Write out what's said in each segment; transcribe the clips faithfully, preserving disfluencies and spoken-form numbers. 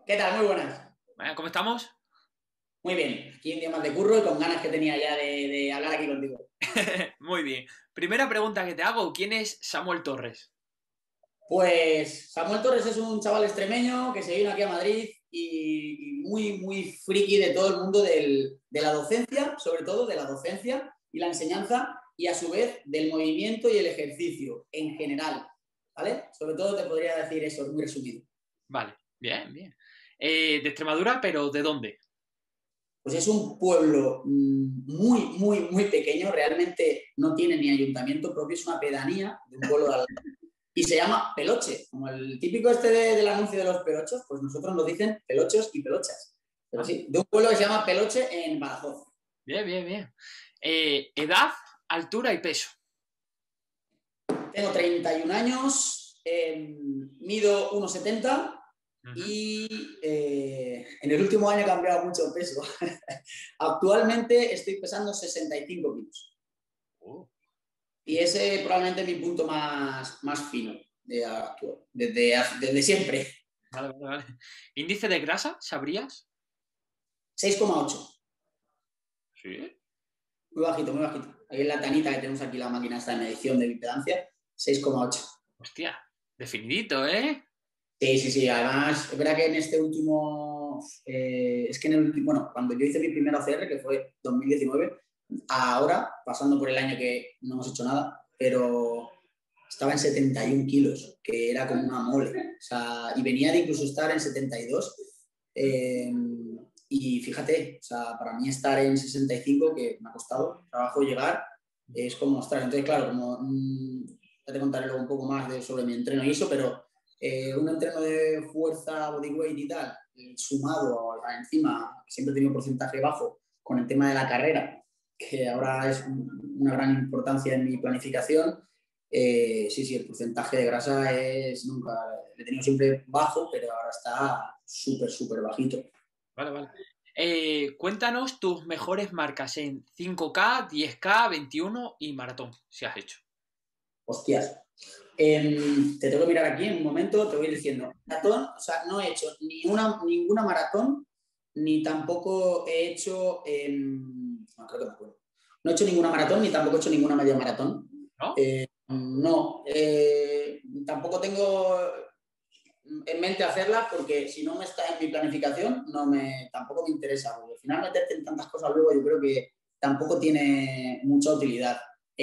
¿Qué tal? Muy buenas. Bueno, ¿cómo estamos? Muy bien. Aquí un día más de curro y con ganas que tenía ya de, de hablar aquí contigo. Muy bien. Primera pregunta que te hago, ¿quién es Samuel Torres? Pues Samuel Torres es un chaval extremeño que se vino aquí a Madrid y, y muy, muy friki de todo el mundo del- de la docencia, sobre todo de la docencia y la enseñanza, y a su vez del movimiento y el ejercicio en general, ¿vale? Sobre todo te podría decir eso, muy resumido. Vale, bien, bien. Eh, de Extremadura, pero ¿de dónde? Pues es un pueblo mm, muy, muy, muy pequeño, realmente no tiene ni ayuntamiento propio, es una pedanía de un pueblo de al lado. Y se llama Peloche, como el típico este de- del anuncio de los pelochos, pues nosotros nos dicen pelochos y pelochas. Pero Ah, sí, de un pueblo que se llama Peloche en Badajoz. bien, bien, bien. Eh, edad, altura y peso. Tengo treinta y un años, eh, mido uno setenta Ujú. y eh, en el último año he cambiado mucho el peso. Actualmente estoy pesando sesenta y cinco kilos. Oh, Y ese es probablemente mi punto más, más fino de actual, desde, desde siempre. vale, vale, vale. ¿Índice de grasa, sabrías? seis coma ocho. Sí. Muy bajito, muy bajito. Ahí en la tanita que tenemos aquí la máquina esta de medición de impedancia, seis coma ocho. Hostia, definidito, ¿eh? Sí, sí, sí. Además, es verdad que en este último, eh, es que en el último, bueno, cuando yo hice mi primer O C R, que fue dos mil diecinueve, ahora, pasando por el año que no hemos hecho nada, pero estaba en setenta y un kilos, que era como una mole. O sea, y venía de incluso estar en setenta y dos. Eh, y fíjate, o sea, para mí estar en sesenta y cinco, que me ha costado trabajo llegar, es como mostrar. Entonces, claro, como mmm, ya te contaré luego un poco más de, sobre mi entreno y eso, pero eh, un entreno de fuerza, bodyweight y tal, sumado a, a encima, siempre he tenido un porcentaje bajo con el tema de la carrera, que ahora es una gran importancia en mi planificación. Eh, sí, sí, el porcentaje de grasa es nunca, lo he tenido siempre bajo, pero ahora está súper, súper bajito. Vale, vale. Eh, cuéntanos tus mejores marcas en cinco K, diez K, veintiuno y maratón, si has hecho. Hostias. Eh, te tengo que mirar aquí en un momento, te voy diciendo. Maratón, o sea, no he hecho ni una, ninguna maratón, ni tampoco he hecho. Eh, no, creo que me acuerdo. No he hecho ninguna maratón, ni tampoco he hecho ninguna media maratón. ¿No? Eh, no, eh, tampoco tengo en mente hacerla porque si no me está en mi planificación, no me, tampoco me interesa. Porque al final meterte en tantas cosas luego yo creo que tampoco tiene mucha utilidad.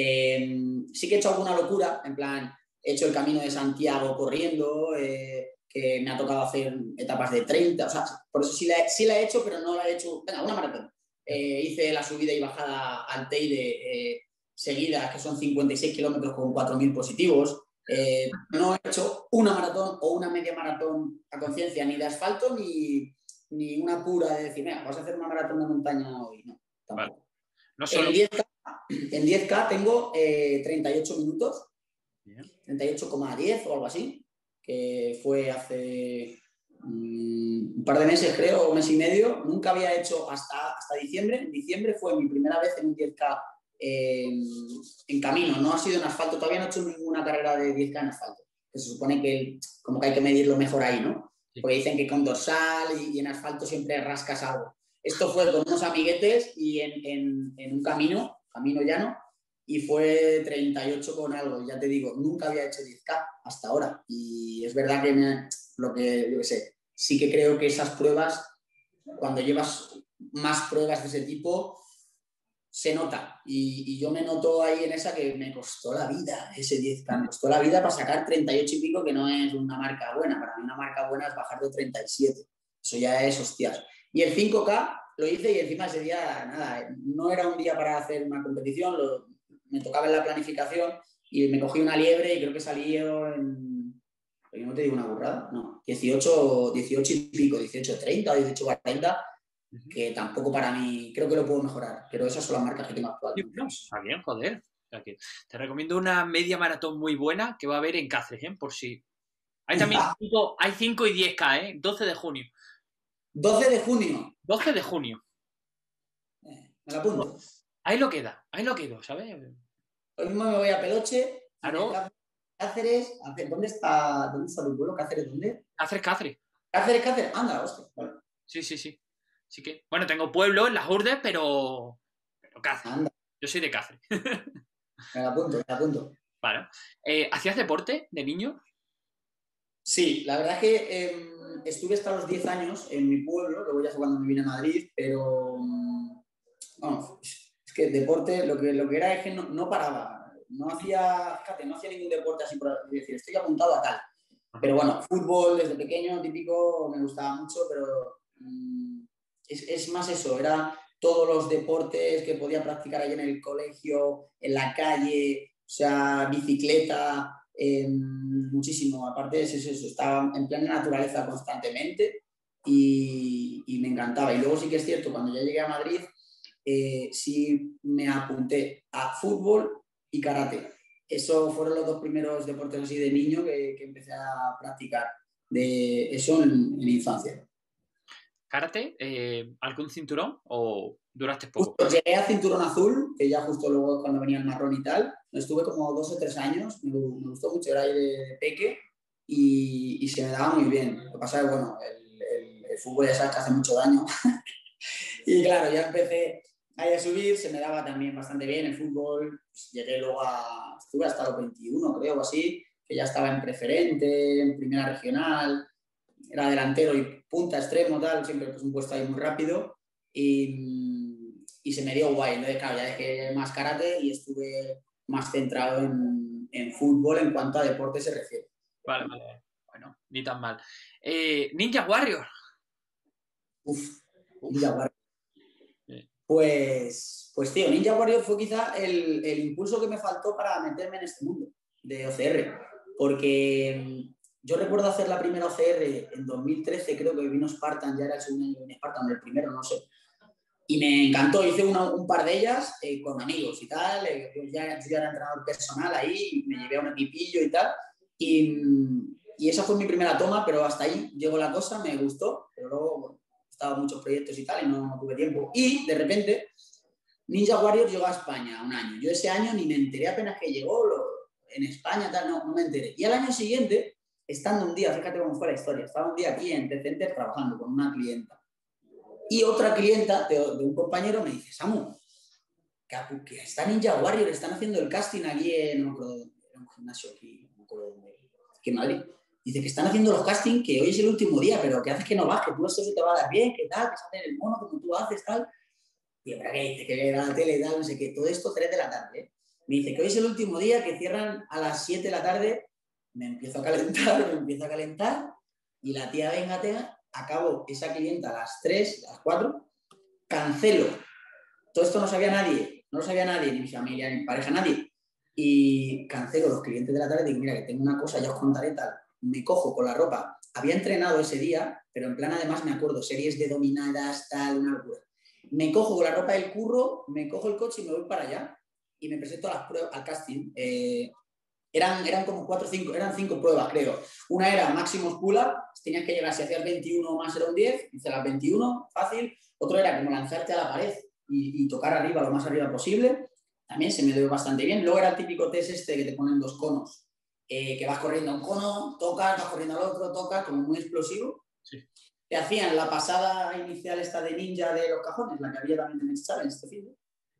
Eh, sí que he hecho alguna locura, en plan, he hecho el Camino de Santiago corriendo, eh, que me ha tocado hacer etapas de treinta, o sea, por eso sí la, sí la he hecho, pero no la he hecho, venga, una maratón. Eh, hice la subida y bajada al Teide eh, seguida, que son cincuenta y seis kilómetros con cuatro mil positivos. Eh, no he hecho una maratón o una media maratón a conciencia, ni de asfalto, ni, ni una pura de decir, mira, vas a hacer una maratón de montaña hoy. No, Vale. tampoco. No solo. En diez K, en diez K tengo eh, treinta y ocho minutos, Bien. treinta y ocho coma diez o algo así, que fue hace um, un par de meses, creo, o mes y medio. Nunca había hecho hasta, hasta diciembre. En diciembre fue mi primera vez en un diez K en, en camino, no ha sido en asfalto. Todavía no he hecho ninguna carrera de diez K en asfalto, que se supone que como que hay que medirlo mejor ahí, ¿no? Sí. Porque dicen que con dorsal y, y en asfalto siempre rascas algo. Esto fue con unos amiguetes y en, en, en un camino, camino llano, y fue treinta y ocho con algo. Ya te digo, nunca había hecho diez K hasta ahora. Y es verdad que me, lo que, yo qué sé, sí que creo que esas pruebas, cuando llevas más pruebas de ese tipo, se nota. Y, y yo me noto ahí en esa que me costó la vida, ese diez K. Me costó la vida para sacar treinta y ocho y pico, que no es una marca buena. Para mí una marca buena es bajar de treinta y siete. Eso ya es hostias. Y el cinco K lo hice y encima ese día, nada, no era un día para hacer una competición, lo, me tocaba en la planificación y me cogí una liebre y creo que salí en, yo no te digo una burrada, no, dieciocho, dieciocho y pico, dieciocho treinta o dieciocho cuarenta, Ujú. que tampoco para mí, creo que lo puedo mejorar, pero esas son las marcas que tengo Sí, actualmente. bueno, está bien, joder. O sea que te recomiendo una media maratón muy buena que va a haber en Cáceres, ¿eh? Por si. Hay también cinco, hay cinco y diez K, ¿eh? doce de junio. doce de junio, doce de junio. eh, me lo apunto. Ahí lo queda, ahí lo quedo, ¿sabes? Lo mismo me voy a Peloche y de Claro, Cáceres, ¿dónde está, dónde está tu pueblo? ¿Cáceres dónde? Cáceres, Cáceres. Cáceres, Cáceres, anda, hostia. Vale. Sí, sí, sí. Así que, bueno, tengo pueblo en las Urdes, pero, pero Cáceres. Anda, Yo soy de Cáceres. me la apunto, me la apunto. Vale. Eh, ¿hacías deporte de niño? Sí, la verdad es que eh, estuve hasta los diez años en mi pueblo, luego ya fue cuando me vine a Madrid, pero mm, vamos, es que deporte, lo que, lo que era es que no, no paraba, no hacía, fíjate, no hacía ningún deporte así por decir, estoy apuntado a tal. Pero bueno, fútbol desde pequeño, típico, me gustaba mucho, pero mm, es, es más eso, era todos los deportes que podía practicar ahí en el colegio, en la calle, o sea, bicicleta, eh, muchísimo. Aparte es eso, eso, estaba en plena naturaleza constantemente y, y me encantaba. Y luego sí que es cierto, cuando ya llegué a Madrid, eh, sí me apunté a fútbol y karate. Esos fueron los dos primeros deportes así de niño que, que empecé a practicar. De eso en, en infancia. ¿Karate? Eh, ¿algún cinturón o duraste poco? Justo llegué a cinturón azul, que ya justo luego cuando venía el marrón y tal, estuve como dos o tres años, me, me gustó mucho, era ahí de, de peque y, y, se me daba muy bien. Lo que pasa es que, bueno, el, el, el fútbol ya sabes que hace mucho daño y claro, ya empecé ahí a subir, se me daba también bastante bien el fútbol, pues llegué luego a, estuve hasta los veintiuno creo o así, que ya estaba en preferente, en primera regional, era delantero y punta, extremo, tal, siempre pues un puesto ahí muy rápido y, y se me dio guay. Entonces, claro, ya dejé más karate y estuve más centrado en, en fútbol en cuanto a deporte se refiere. Vale, vale. Bueno, ni tan mal. Eh, Ninja Warrior. Uf, Ninja Uf. Warrior. Sí. Pues, pues tío, Ninja Warrior fue quizá el, el impulso que me faltó para meterme en este mundo de O C R, porque yo recuerdo hacer la primera O C R en dos mil trece, creo que vino Spartan, ya era el segundo año en Spartan, el primero, no sé. Y me encantó, hice una, un par de ellas eh, con amigos y tal, eh, yo, ya, yo ya era entrenador personal ahí, me llevé a un equipillo y tal, y, y esa fue mi primera toma, pero hasta ahí llegó la cosa, me gustó, pero luego bueno, estaba muchos proyectos y tal y no, no tuve tiempo. Y de repente Ninja Warrior llegó a España un año, yo ese año ni me enteré apenas que llegó, lo, en España tal, no, no me enteré. Y al año siguiente, estando un día, fíjate cómo fue la historia, estaba un día aquí en T-Center trabajando con una clienta. Y otra clienta de, de un compañero me dice, Samu, que, que está Ninja Warrior, están haciendo el casting aquí en, no me acuerdo dónde, era un gimnasio aquí, no me acuerdo dónde, aquí en Madrid. Dice que están haciendo los castings, que hoy es el último día, pero que haces que no vas, que tú esto se te va a dar bien, que tal, que se hace el mono como tú haces, tal. Y ¿para qué? Dice que era la tele y tal, no sé qué, todo esto tres de la tarde. ¿eh? Me dice que hoy es el último día, que cierran a las siete de la tarde, me empiezo a calentar, me empiezo a calentar, y la tía venga, tía, acabo esa clienta a las tres, a las cuatro, cancelo. Todo esto no sabía nadie, no lo sabía nadie, ni mi familia, ni mi pareja, nadie. Y cancelo los clientes de la tarde y digo, mira, que tengo una cosa, ya os contaré tal. Me cojo con la ropa. Había entrenado ese día, pero en plan además me acuerdo, series de dominadas, tal, una locura. Me cojo con la ropa del curro, me cojo el coche y me voy para allá. Y me presento a las pruebas, al casting. Eh, eran, eran como cuatro o cinco, eran cinco pruebas, creo. Una era máximos pull-up, tenías que llegar, si hacías veintiuno más era un diez, hice las veintiuno, fácil. Otro era como lanzarte a la pared y, y tocar arriba lo más arriba posible. También se me dio bastante bien. Luego era el típico test este que te ponen dos conos, eh, que vas corriendo a un cono, tocas, vas corriendo al otro, tocas, como muy explosivo. Sí. Te hacían la pasada inicial esta de ninja de los cajones, la que había también en Next Challenge este fin.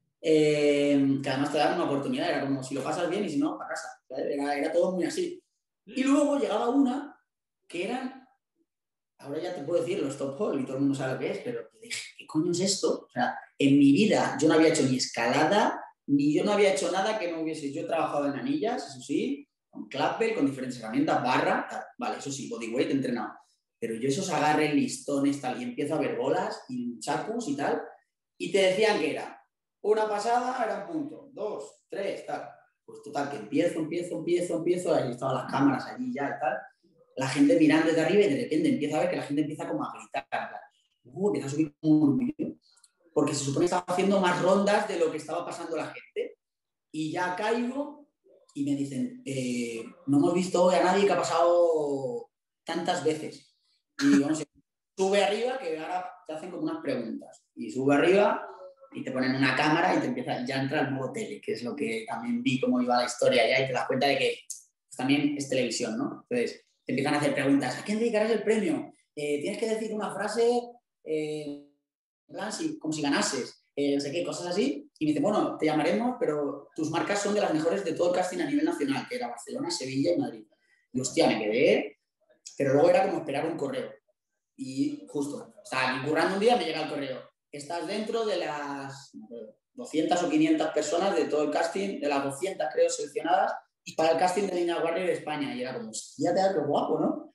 Eh, que además te daban una oportunidad, era como si lo pasas bien y si no, para casa. Era, era todo muy así. Y luego llegaba una que eran, ahora ya te puedo decir, los top hole y todo el mundo sabe lo que es, pero te dije, ¿qué coño es esto? O sea, en mi vida yo no había hecho ni escalada, ni yo no había hecho nada que no hubiese. Yo he trabajado en anillas, eso sí, con clapper, con diferentes herramientas, barra, tal. Vale, eso sí, bodyweight entrenado. Pero yo esos agarres, listones, tal, y empiezo a ver bolas y chacos y tal, y te decían que era una pasada, era un punto, dos, tres, tal. Pues total, que empiezo, empiezo, empiezo, empiezo, ahí estaban las cámaras allí ya y tal, la gente mirando desde arriba y de repente empieza a ver que la gente empieza como a gritar, uh, empieza a subir un vídeo, porque se supone que estaba haciendo más rondas de lo que estaba pasando la gente. Y ya caigo y me dicen, eh, no hemos visto hoy a nadie que ha pasado tantas veces. Y vamos, sube arriba, que ahora te hacen como unas preguntas. Y sube arriba y te ponen una cámara y te empieza, ya entra el modo tele, que es lo que también vi cómo iba la historia ya y te das cuenta de que pues, también es televisión, ¿no? Entonces te empiezan a hacer preguntas, ¿a quién dedicarás el premio? eh, tienes que decir una frase, eh, en plan, si, como si ganases, eh, no sé qué, cosas así. Y me dice, bueno, te llamaremos, pero tus marcas son de las mejores de todo el casting a nivel nacional, que era Barcelona, Sevilla y Madrid. Y hostia, me quedé, pero luego era como esperar un correo. Y justo, o sea, currando un día me llega el correo. Estás dentro de las doscientas o quinientas personas de todo el casting, de las doscientas creo seleccionadas, para el casting de Ninja Warrior de España. Y era como, hostia, te da qué guapo, ¿no?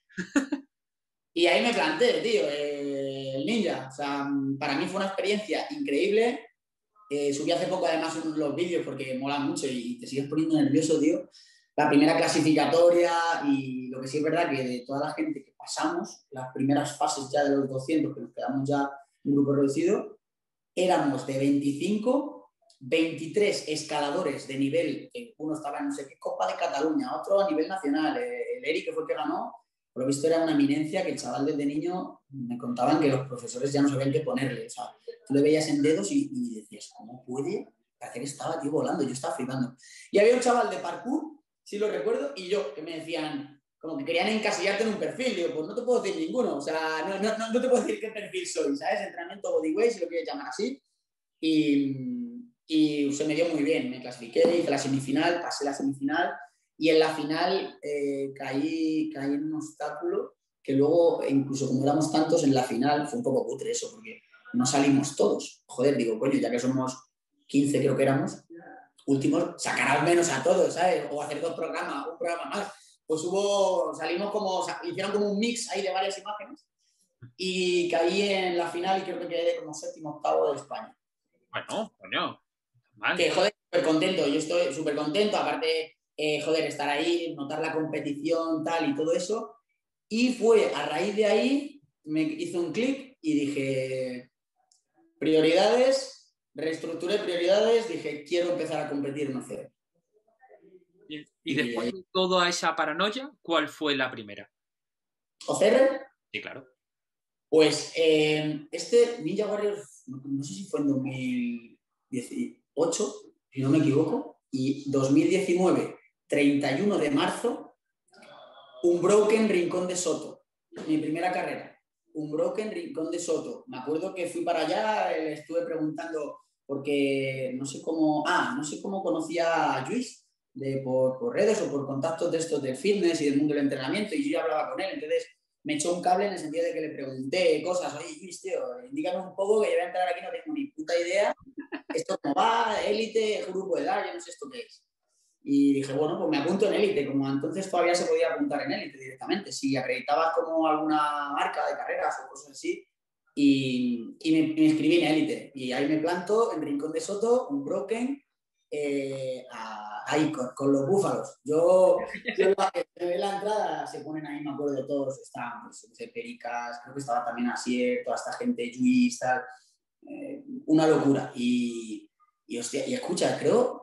Y ahí me planté, tío, eh, el ninja. O sea, para mí fue una experiencia increíble. Eh, subí hace poco además unos los vídeos porque mola mucho y te sigues poniendo nervioso, tío. La primera clasificatoria y lo que sí es verdad que de toda la gente que pasamos, las primeras fases ya de los doscientos, que nos quedamos ya un grupo reducido, éramos de veinticinco, veintitrés escaladores de nivel, que uno estaba en no sé qué Copa de Cataluña, otro a nivel nacional, el Eric que fue el que ganó, por lo visto era una eminencia que el chaval desde niño me contaban que los profesores ya no sabían qué ponerle, o sea, tú le veías en dedos y, y decías, ¿cómo puede? Parece que estaba, tío, volando, yo estaba flipando. Y había un chaval de parkour, sí lo recuerdo, y yo, que me decían, como que querían encasillarte en un perfil, digo, pues no te puedo decir ninguno, o sea, no, no, no, no te puedo decir qué perfil soy, ¿sabes? Entrenamiento bodyweight, si lo quieres llamar así, y, y se me dio muy bien, me clasifiqué, hice la semifinal, pasé la semifinal, y en la final eh, caí, caí en un obstáculo que luego, incluso como éramos tantos en la final, fue un poco cutre eso, porque no salimos todos. Joder, digo, coño, ya que somos quince creo que éramos, últimos, sacar al menos a todos, ¿sabes? O hacer dos programas, un programa más. Pues hubo, salimos como, o sea, hicieron como un mix ahí de varias imágenes y caí en la final y creo que quedé como séptimo octavo de España. Bueno, coño, mal. Que, joder, súper contento, yo estoy súper contento, aparte, eh, joder, estar ahí, notar la competición, tal y todo eso. Y fue a raíz de ahí, me hizo un clic y dije, prioridades, reestructuré prioridades, dije, quiero empezar a competir en O C R. Y, y después de toda esa paranoia, ¿cuál fue la primera? ¿O C R? Sí, claro. Pues eh, este Ninja Warrior, no, no sé si fue en dos mil dieciocho, si no me equivoco, y dos mil diecinueve, treinta y uno de marzo, un Broken Rincón de Soto, mi primera carrera. Un Broken Rincón de Soto. Me acuerdo que fui para allá, le estuve preguntando, porque no sé cómo, ah, no sé cómo conocía a Luis, de, por, por redes o por contactos de estos del fitness y del mundo del entrenamiento, y yo ya hablaba con él, entonces me echó un cable en el sentido de que le pregunté cosas, oye Luis, tío, indícame un poco que yo voy a entrar aquí, no tengo ni puta idea, esto cómo va, élite, grupo de edad, yo no sé esto qué es. Y dije, bueno, pues me apunto en élite, como entonces todavía se podía apuntar en élite directamente, si acreditabas como alguna marca de carreras o cosas así, y, y me, me inscribí en élite. Y ahí me planto en Rincón de Soto, un broken, eh, a, ahí con, con, los búfalos. Yo, yo en, la, en la entrada se ponen ahí, me acuerdo todos, estaban pues, Pericas, creo que estaba también Asier, toda esta gente, Luis, tal, eh, una locura. Y, y, hostia, y escucha, creo...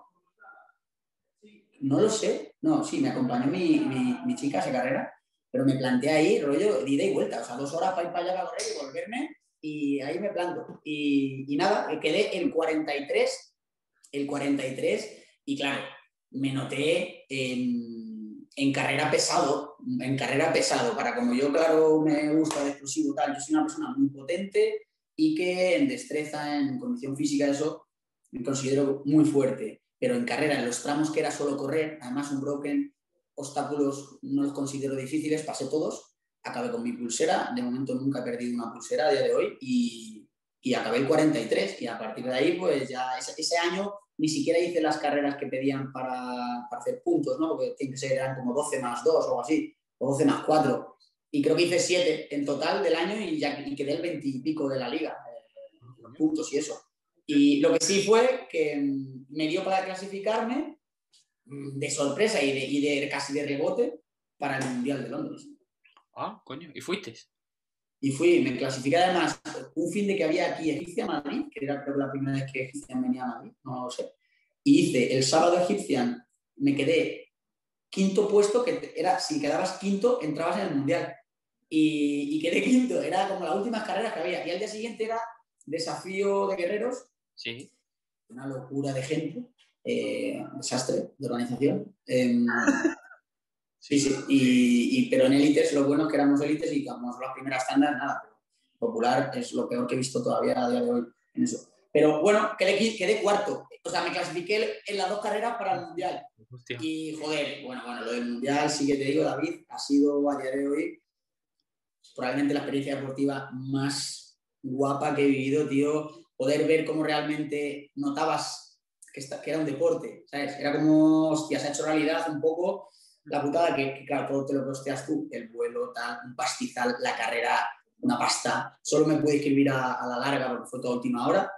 No lo sé, no, sí, me acompañó mi, mi, mi chica a esa carrera, pero me planteé ahí, rollo, de ida y vuelta, o sea, dos horas para ir para allá a correr y volverme, y ahí me planto. Y, y nada, quedé el cuarenta y tres, el cuarenta y tres, y claro, me noté en, en carrera pesado, en carrera pesado, para como yo, claro, me gusta de explosivo tal, yo soy una persona muy potente y que en destreza, en condición física, eso, me considero muy fuerte. Pero en carrera, en los tramos que era solo correr, además un broken, obstáculos no los considero difíciles, pasé todos, acabé con mi pulsera, de momento nunca he perdido una pulsera a día de hoy y, y acabé el cuarenta y tres y a partir de ahí pues ya ese, ese año ni siquiera hice las carreras que pedían para, para hacer puntos, ¿no? Porque tiene que ser, eran como doce más dos o algo así, o doce más cuatro, y creo que hice siete en total del año y, ya, y quedé el veinte y pico de la liga, eh, los puntos y eso. Y lo que sí fue que me dio para clasificarme de sorpresa y de, y de casi de rebote para el Mundial de Londres. Ah, coño, ¿y fuiste? Y fui, me clasifiqué además un fin de que había aquí Egipcia Madrid, que era creo la primera vez que Egipcian venía a Madrid, no lo sé. Y hice el sábado Egipcian, me quedé quinto puesto, que era, si quedabas quinto, entrabas en el Mundial. Y, y quedé quinto, era como las últimas carreras que había. Y al día siguiente era desafío de guerreros. Sí. Una locura de gente, eh, desastre de organización. Eh, Sí, sí. Y, y, pero en élites, lo bueno es que éramos élites y como las primeras tandas, nada. Pero popular es lo peor que he visto todavía a día de hoy en eso. Pero bueno, quedé, quedé cuarto. O sea, me clasifiqué en las dos carreras para el Mundial. Hostia. Y, joder, bueno, bueno, lo del Mundial sí que te digo, David, ha sido a día de hoy probablemente la experiencia deportiva más guapa que he vivido, tío. Poder ver cómo realmente notabas que, esta, que era un deporte, ¿sabes? Era como, hostia, se ha hecho realidad un poco la putada que, que claro, todo te lo costeas tú, el vuelo, tal, un pastizal, la carrera, una pasta. Solo me pude inscribir a, a la larga porque fue toda última hora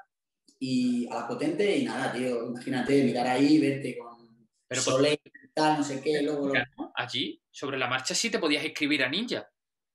y a la potente y nada, tío, imagínate, mirar ahí, verte con Pero Soleil, tal, no sé qué, luego... ¿no? Allí, sobre la marcha, sí te podías inscribir a Ninja,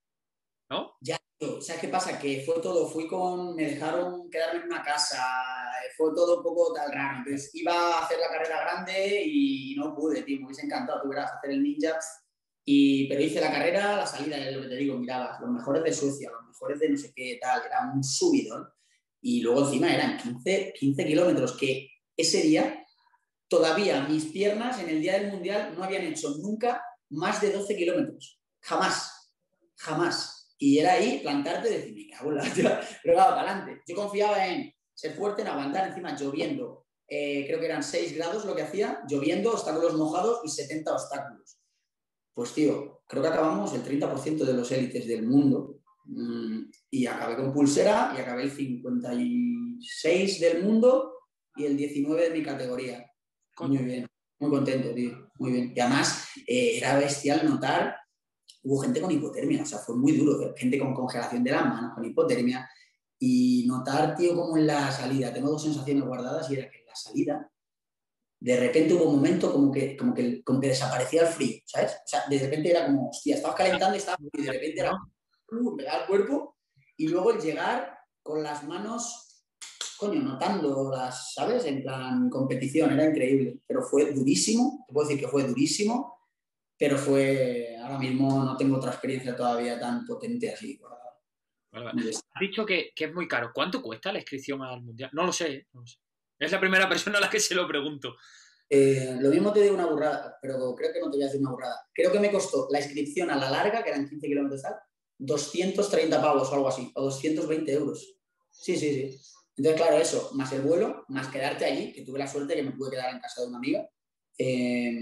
¿no? Ya, tío, ¿sabes qué pasa? Que fue todo, fui con, me dejaron quedarme en una casa, fue todo un poco tal raro. Entonces iba a hacer la carrera grande y no pude, tío, me hubiese encantado, tú verás, hacer el ninja. Y, pero hice la carrera, la salida, es lo que te digo, mirabas, los mejores de Suecia, los mejores de no sé qué tal, era un subidón. Y luego encima eran quince, quince kilómetros, que ese día todavía mis piernas en el día del Mundial no habían hecho nunca más de doce kilómetros. Jamás, jamás. Y era ahí plantarte y decir, me cago en la tía. Pero claro, para adelante. Yo confiaba en ser fuerte, en aguantar, encima lloviendo. Eh, creo que eran seis grados lo que hacía, lloviendo, obstáculos mojados y setenta obstáculos. Pues tío, creo que acabamos el treinta por ciento de los élites del mundo mmm, y acabé con pulsera y acabé el cincuenta y seis del mundo y el diecinueve de mi categoría. Muy bien, muy contento, tío, muy bien. Y además eh, era bestial notar, hubo gente con hipotermia, o sea, fue muy duro, gente con congelación de las manos, con hipotermia, y notar, tío, como en la salida, tengo dos sensaciones guardadas y era que en la salida, de repente hubo un momento como que, como que, como que desaparecía el frío, ¿sabes? O sea, de repente era como, hostia, estabas calentando y, estaba, y de repente era, uh, me da el cuerpo, y luego el llegar con las manos coño, notando las, ¿sabes? En plan, competición, era increíble. Pero fue durísimo, te puedo decir que fue durísimo, pero fue, ahora mismo no tengo otra experiencia todavía tan potente así. Vale, vale. Has dicho que, que es muy caro. ¿Cuánto cuesta la inscripción al Mundial? No lo sé, no lo sé. Es la primera persona a la que se lo pregunto. Eh, lo mismo te digo una burrada, pero creo que no te voy a decir una burrada. Creo que me costó la inscripción a la larga, que eran quince kilómetros tal, doscientos treinta pavos o algo así, o doscientos veinte euros. Sí, sí, sí. Entonces, claro, eso, más el vuelo, más quedarte allí, que tuve la suerte que me pude quedar en casa de una amiga, eh,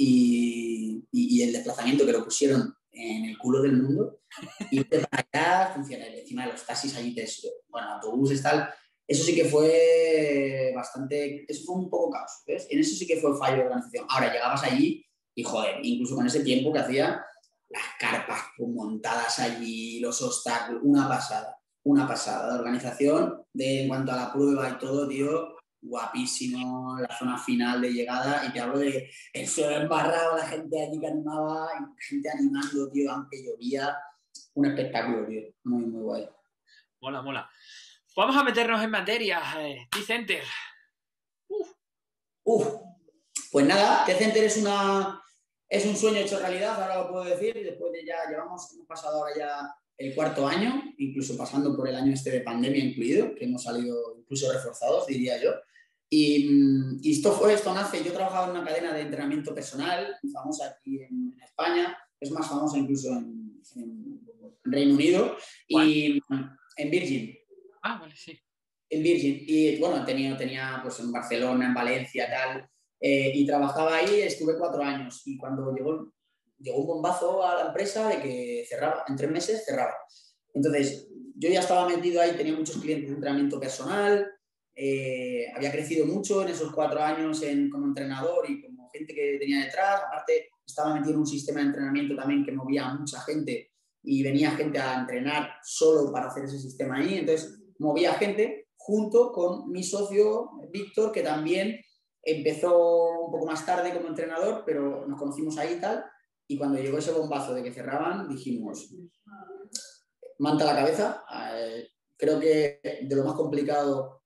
y, y, y el desplazamiento que lo pusieron en el culo del mundo, y para allá funciona, encima de los taxis allí, te, bueno, autobuses, tal, eso sí que fue bastante, eso fue un poco caos, ¿ves? En eso sí que fue fallo de organización. Ahora, llegabas allí y, joder, incluso con ese tiempo que hacía, las carpas montadas allí, los obstáculos, una pasada, una pasada de organización de, en cuanto a la prueba y todo, tío, guapísimo, la zona final de llegada, y te hablo de el suelo embarrado, la gente allí que animaba, gente animando, tío, aunque llovía, un espectáculo, tío, muy, muy guay. Mola, mola. Vamos a meternos en materia, eh, T-Center. Uf. Uf. Pues nada, T-Center es una es un sueño hecho realidad, ahora lo puedo decir, y después de ya llevamos, hemos pasado ahora ya el cuarto año, incluso pasando por el año este de pandemia incluido, que hemos salido incluso reforzados, diría yo. Y, y esto fue, esto nace, yo trabajaba en una cadena de entrenamiento personal, famosa aquí en, en España, es más famosa incluso en, en Reino Unido, ¿Cuál? y en Virgin. Ah, vale, sí. En Virgin. Y bueno, tenía, tenía pues en Barcelona, en Valencia, tal. Eh, y trabajaba ahí, estuve cuatro años. Y cuando llegó, llegó un bombazo a la empresa de que cerraba, en tres meses cerraba. Entonces, yo ya estaba metido ahí, tenía muchos clientes de entrenamiento personal, eh, había crecido mucho en esos cuatro años en, como entrenador y como gente que tenía detrás. Aparte, estaba metido en un sistema de entrenamiento también que movía a mucha gente y venía gente a entrenar solo para hacer ese sistema ahí. Entonces, movía gente junto con mi socio Víctor, que también empezó un poco más tarde como entrenador, pero nos conocimos ahí y tal. Y cuando llegó ese bombazo de que cerraban, dijimos, manta a la cabeza. Eh, creo que de lo más complicado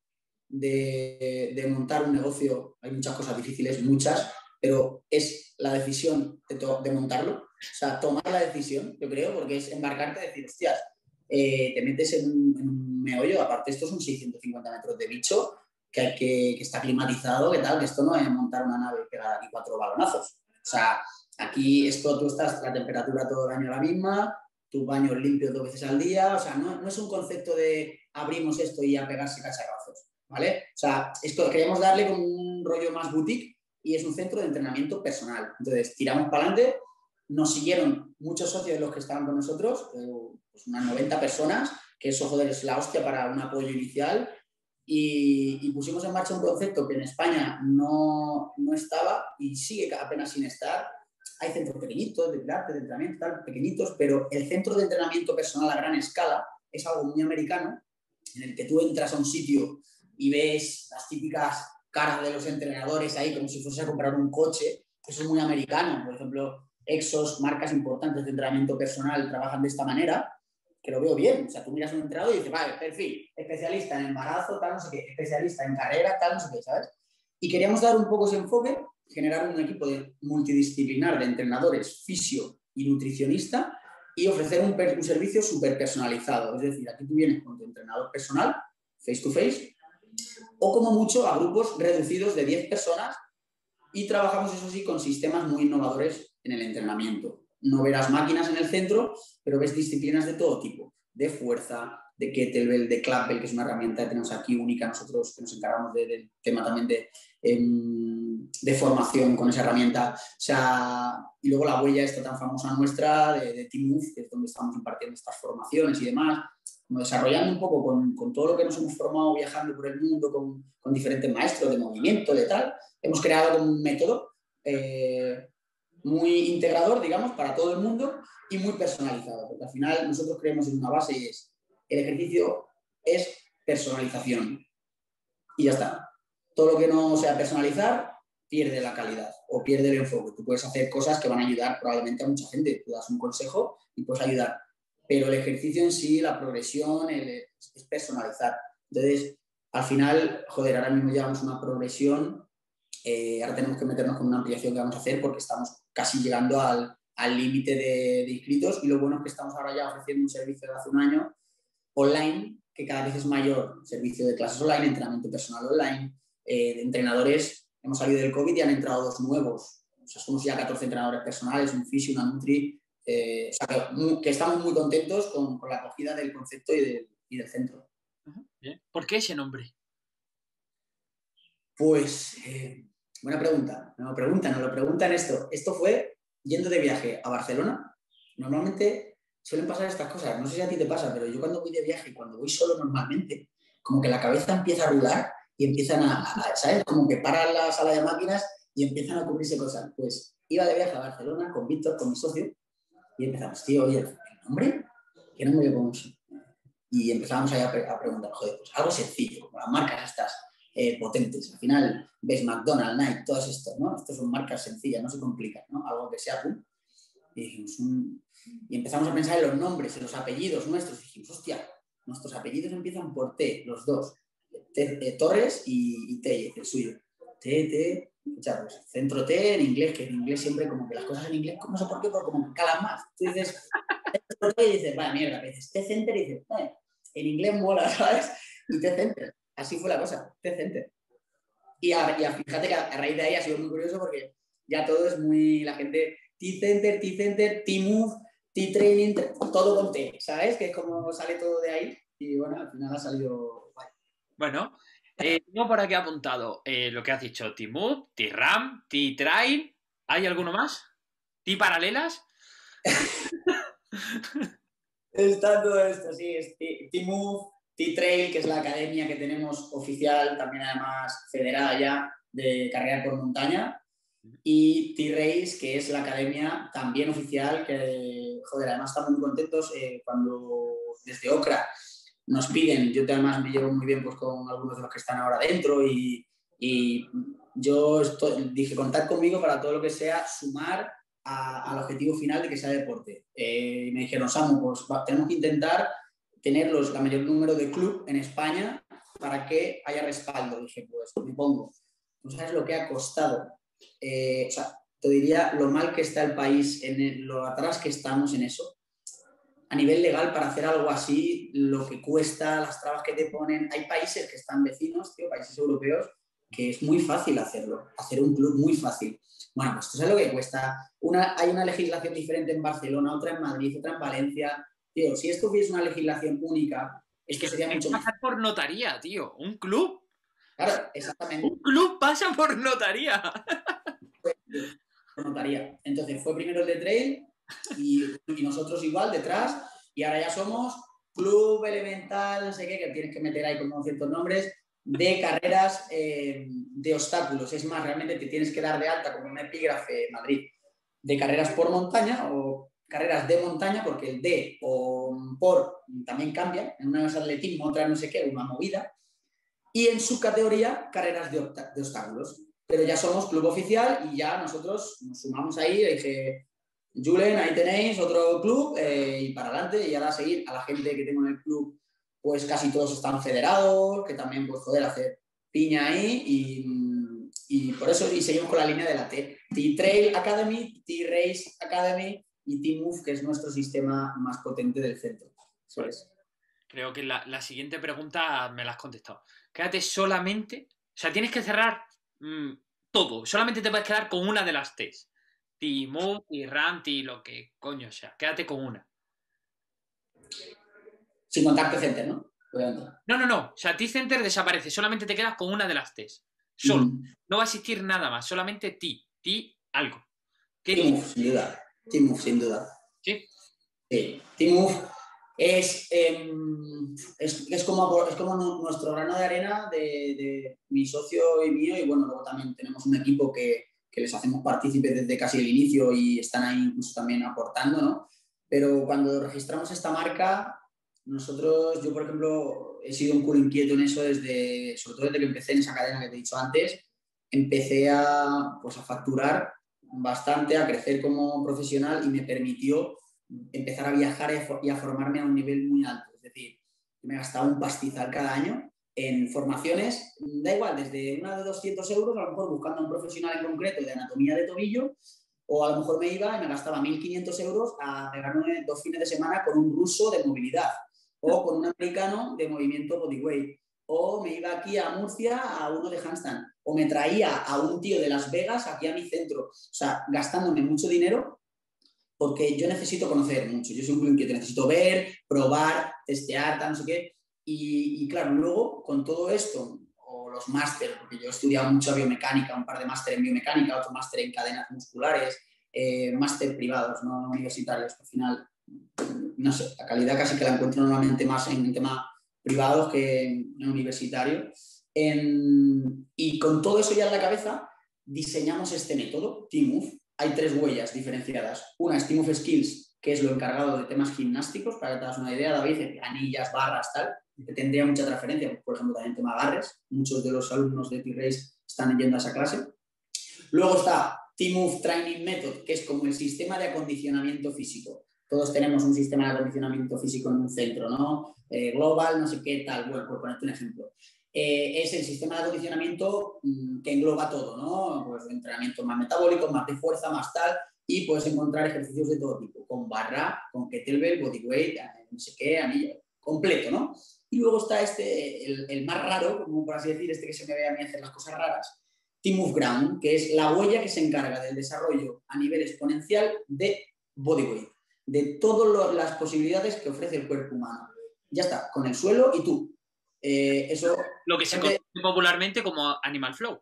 de, de montar un negocio, hay muchas cosas difíciles, muchas, pero es la decisión de, de montarlo. O sea, tomar la decisión, yo creo, porque es embarcarte y decir, hostias, eh, te metes en un, en un meollo, aparte esto son seiscientos cincuenta metros de bicho, que, hay que, que está climatizado, que tal, que esto no es montar una nave y pegar aquí cuatro balonazos. O sea, Aquí esto, tú estás la temperatura todo el año la misma, tus baños limpios dos veces al día, o sea, no, no es un concepto de abrimos esto y a pegarse cacharrazos, ¿vale? O sea, esto queríamos darle como un rollo más boutique y es un centro de entrenamiento personal. Entonces, tiramos para adelante, nos siguieron muchos socios de los que estaban con nosotros, eh, pues unas noventa personas, que eso, joder, es la hostia para un apoyo inicial. Y, y pusimos en marcha un concepto que en España no, no estaba y sigue apenas sin estar. Hay centros pequeñitos de pilates, de entrenamiento, tal, pequeñitos, pero el centro de entrenamiento personal a gran escala es algo muy americano, en el que tú entras a un sitio y ves las típicas caras de los entrenadores ahí como si fuese a comprar un coche. Eso es muy americano. Por ejemplo, Exos, marcas importantes de entrenamiento personal, trabajan de esta manera, que lo veo bien. O sea, tú miras un entrenador y dices, vale, perfil, especialista en embarazo, tal, no sé qué, especialista en carrera, tal, no sé qué, ¿sabes? Y queríamos dar un poco ese enfoque, generar un equipo de, multidisciplinar de entrenadores, fisio y nutricionista y ofrecer un, un servicio súper personalizado. Es decir, aquí tú vienes con tu entrenador personal, face to face, o como mucho a grupos reducidos de diez personas y trabajamos, eso sí, con sistemas muy innovadores en el entrenamiento. No verás máquinas en el centro, pero ves disciplinas de todo tipo, de fuerza, de kettlebell, de clapbell, que es una herramienta que tenemos aquí única nosotros, que nos encargamos de, del tema también de, de formación con esa herramienta. O sea, y luego la huella esta tan famosa nuestra de, de Team Move, que es donde estamos impartiendo estas formaciones y demás, como desarrollando un poco con, con todo lo que nos hemos formado viajando por el mundo, con, con diferentes maestros de movimiento, de tal. Hemos creado un método eh, muy integrador, digamos, para todo el mundo y muy personalizado, porque al final nosotros creemos en una base y es el ejercicio es personalización y ya está. Todo lo que no sea personalizar pierde la calidad o pierde el enfoque. Tú puedes hacer cosas que van a ayudar probablemente a mucha gente. Tú das un consejo y puedes ayudar, pero el ejercicio en sí, la progresión, el, es personalizar. Entonces, al final, joder, ahora mismo llevamos una progresión. Eh, ahora tenemos que meternos con una ampliación que vamos a hacer porque estamos casi llegando al límite de, de inscritos y lo bueno es que estamos ahora ya ofreciendo un servicio de hace un año online que cada vez es mayor, servicio de clases online, entrenamiento personal online, eh, de entrenadores. Hemos salido del COVID y han entrado dos nuevos. O sea, somos ya catorce entrenadores personales, un fisio, una nutri. Eh, o sea, que, muy, que estamos muy contentos con, con la acogida del concepto y, de, y del centro. Bien. ¿Por qué ese nombre? Pues, eh, buena pregunta. No me preguntan, no lo preguntan esto. Esto fue yendo de viaje a Barcelona. Normalmente suelen pasar estas cosas. No sé si a ti te pasa, pero yo cuando voy de viaje y cuando voy solo normalmente, como que la cabeza empieza a rular y empiezan a, a ¿sabes? Como que paran la sala de máquinas y empiezan a ocurrirse cosas. Pues iba de viaje a Barcelona con Víctor, con mi socio, y empezamos, tío, oye, ¿el nombre? ¿Qué nombre le ponemos? Y empezamos ahí a, pre a preguntar, joder, pues algo sencillo, como las marcas estas eh, potentes. Al final ves McDonald's, Nike, todas estas, ¿no? Estas son marcas sencillas, no se complican, ¿no? Algo que sea pum. Y dijimos, un... y empezamos a pensar en los nombres, en los apellidos nuestros. Y dijimos, hostia, nuestros apellidos empiezan por T, los dos. T, T, Torres y, y T, el suyo. T, T, ya, pues, centro T en inglés, que en inglés siempre como que las cosas en inglés, no sé por qué, pero como que calan más. Tú dices, y dices, vaya mierda, dices T-Center y dices, eh, en inglés mola, ¿sabes? Y T-Center. Así fue la cosa, T-Center. Y, a, y a, fíjate que a, a raíz de ahí ha sido muy curioso porque ya todo es muy, la gente, T-Center, T-Center, T-Move, T-Training, todo con T, ¿sabes? Que es como sale todo de ahí y bueno, al final ha salido guay. Bueno, eh, tengo por aquí apuntado eh, lo que has dicho, T-Move, T-Ram, T-Trail, ¿hay alguno más? ¿T-Paralelas? Está todo esto, sí, es T-Move, T-Trail, que es la academia que tenemos oficial, también además federada ya, de carrera por montaña, y T-Race, que es la academia también oficial, que, joder, además estamos muy contentos eh, cuando desde Ocra nos piden, yo además me llevo muy bien pues, con algunos de los que están ahora dentro y, y yo estoy, dije, contad conmigo para todo lo que sea sumar a, al objetivo final de que sea deporte. Eh, y me dijeron, Samu, pues va, tenemos que intentar tener los, la mayor número de club en España para que haya respaldo. Dije, pues me pongo. ¿No sabes lo que ha costado? Eh, o sea, te diría lo mal que está el país, en el, lo atrás que estamos en eso. A nivel legal, para hacer algo así, lo que cuesta, las trabas que te ponen. Hay países que están vecinos, tío, países europeos, que es muy fácil hacerlo, hacer un club muy fácil. Bueno, pues esto es lo que cuesta. Una, hay una legislación diferente en Barcelona, otra en Madrid, otra en Valencia. Tío, si esto hubiese una legislación única, Y esto que sería tienes mucho que más. pasar por notaría, tío. Un club. Claro, exactamente. Un club pasa por notaría. Notaría. Entonces fue primero el de trail y, y nosotros igual detrás, y ahora ya somos Club Elemental, no sé qué, que tienes que meter ahí con ciertos nombres, de carreras eh, de obstáculos. Es más, realmente te tienes que dar de alta como un epígrafe en Madrid de carreras por montaña o carreras de montaña, porque el de o por también cambia. En una es atletismo, otra no sé qué, una movida. Y en su categoría, carreras de, de obstáculos. Pero ya somos club oficial y ya nosotros nos sumamos ahí. Le dije, Julen, ahí tenéis otro club eh, y para adelante. Y ahora a seguir a la gente que tengo en el club, pues casi todos están federados, que también, pues joder, hacer piña ahí y, y por eso y seguimos con la línea de la T. T-Trail Academy, T-Race Academy y T-Move, que es nuestro sistema más potente del centro. Eso es. Creo que la, la siguiente pregunta me la has contestado. Quédate solamente... O sea, tienes que cerrar mmm, todo. Solamente te puedes quedar con una de las T's. T-Move, T-Run, T lo que coño sea. Quédate con una. Sin contar T-Center, ¿no? Obviamente. No, no, no. O sea, T-Center desaparece. Solamente te quedas con una de las T's. Solo. Mm. No va a existir nada más. Solamente T. T algo. ¿Qué T-Move, sin duda. T-Move, sin duda. ¿Sí? Sí. T-Move es, eh, es, es, como, es como nuestro grano de arena de, de mi socio y mío. Y bueno, luego también tenemos un equipo que, que les hacemos partícipes desde casi el inicio y están ahí incluso también aportando, ¿no? Pero cuando registramos esta marca, nosotros, yo por ejemplo, he sido un culo inquieto en eso desde, sobre todo desde que empecé en esa cadena que te he dicho antes, empecé a, pues, a facturar bastante, a crecer como profesional y me permitió empezar a viajar y a formarme a un nivel muy alto. Es decir, me gastaba un pastizal cada año en formaciones, da igual, desde una de doscientos euros, a lo mejor buscando a un profesional en concreto de anatomía de tobillo, o a lo mejor me iba y me gastaba mil quinientos euros a pegarme dos fines de semana con un ruso de movilidad o con un americano de movimiento bodyweight. O me iba aquí a Murcia a uno de handstand. O me traía a un tío de Las Vegas aquí a mi centro. O sea, gastándome mucho dinero porque yo necesito conocer mucho. Yo soy un club inquieto. Necesito ver, probar, testear, tal, no sé qué. Y, y claro, luego con todo esto, o los másteres, porque yo he estudiado mucho biomecánica, un par de máster en biomecánica, otro máster en cadenas musculares, eh, máster privados, no universitarios, que al final, no sé, la calidad casi que la encuentro normalmente más en el tema privados que en universitario. En, y con todo eso ya en la cabeza, diseñamos este método, T-Move. Hay tres huellas diferenciadas. Una es T-Move Skills, que es lo encargado de temas gimnásticos, para que te hagas una idea, David, anillas, barras, tal, que tendría mucha transferencia, por ejemplo, también tema agarres. Muchos de los alumnos de T-Race están yendo a esa clase. Luego está T-Move Training Method, que es como el sistema de acondicionamiento físico. Todos tenemos un sistema de acondicionamiento físico en un centro, ¿no? Eh, global, no sé qué, tal. Bueno, por ponerte un ejemplo. Eh, es el sistema de acondicionamiento mmm, que engloba todo, ¿no? Pues entrenamiento más metabólico, más de fuerza, más tal, y puedes encontrar ejercicios de todo tipo, con barra, con kettlebell, bodyweight, no sé qué, anillo, completo, ¿no? Y luego está este, el, el más raro, como por así decir, este que se me ve a mí hacer las cosas raras, T-Move Ground, que es la huella que se encarga del desarrollo a nivel exponencial de bodyweight, de todas las posibilidades que ofrece el cuerpo humano. Ya está, con el suelo y tú. Eh, eso, lo que se conoce popularmente como Animal Flow.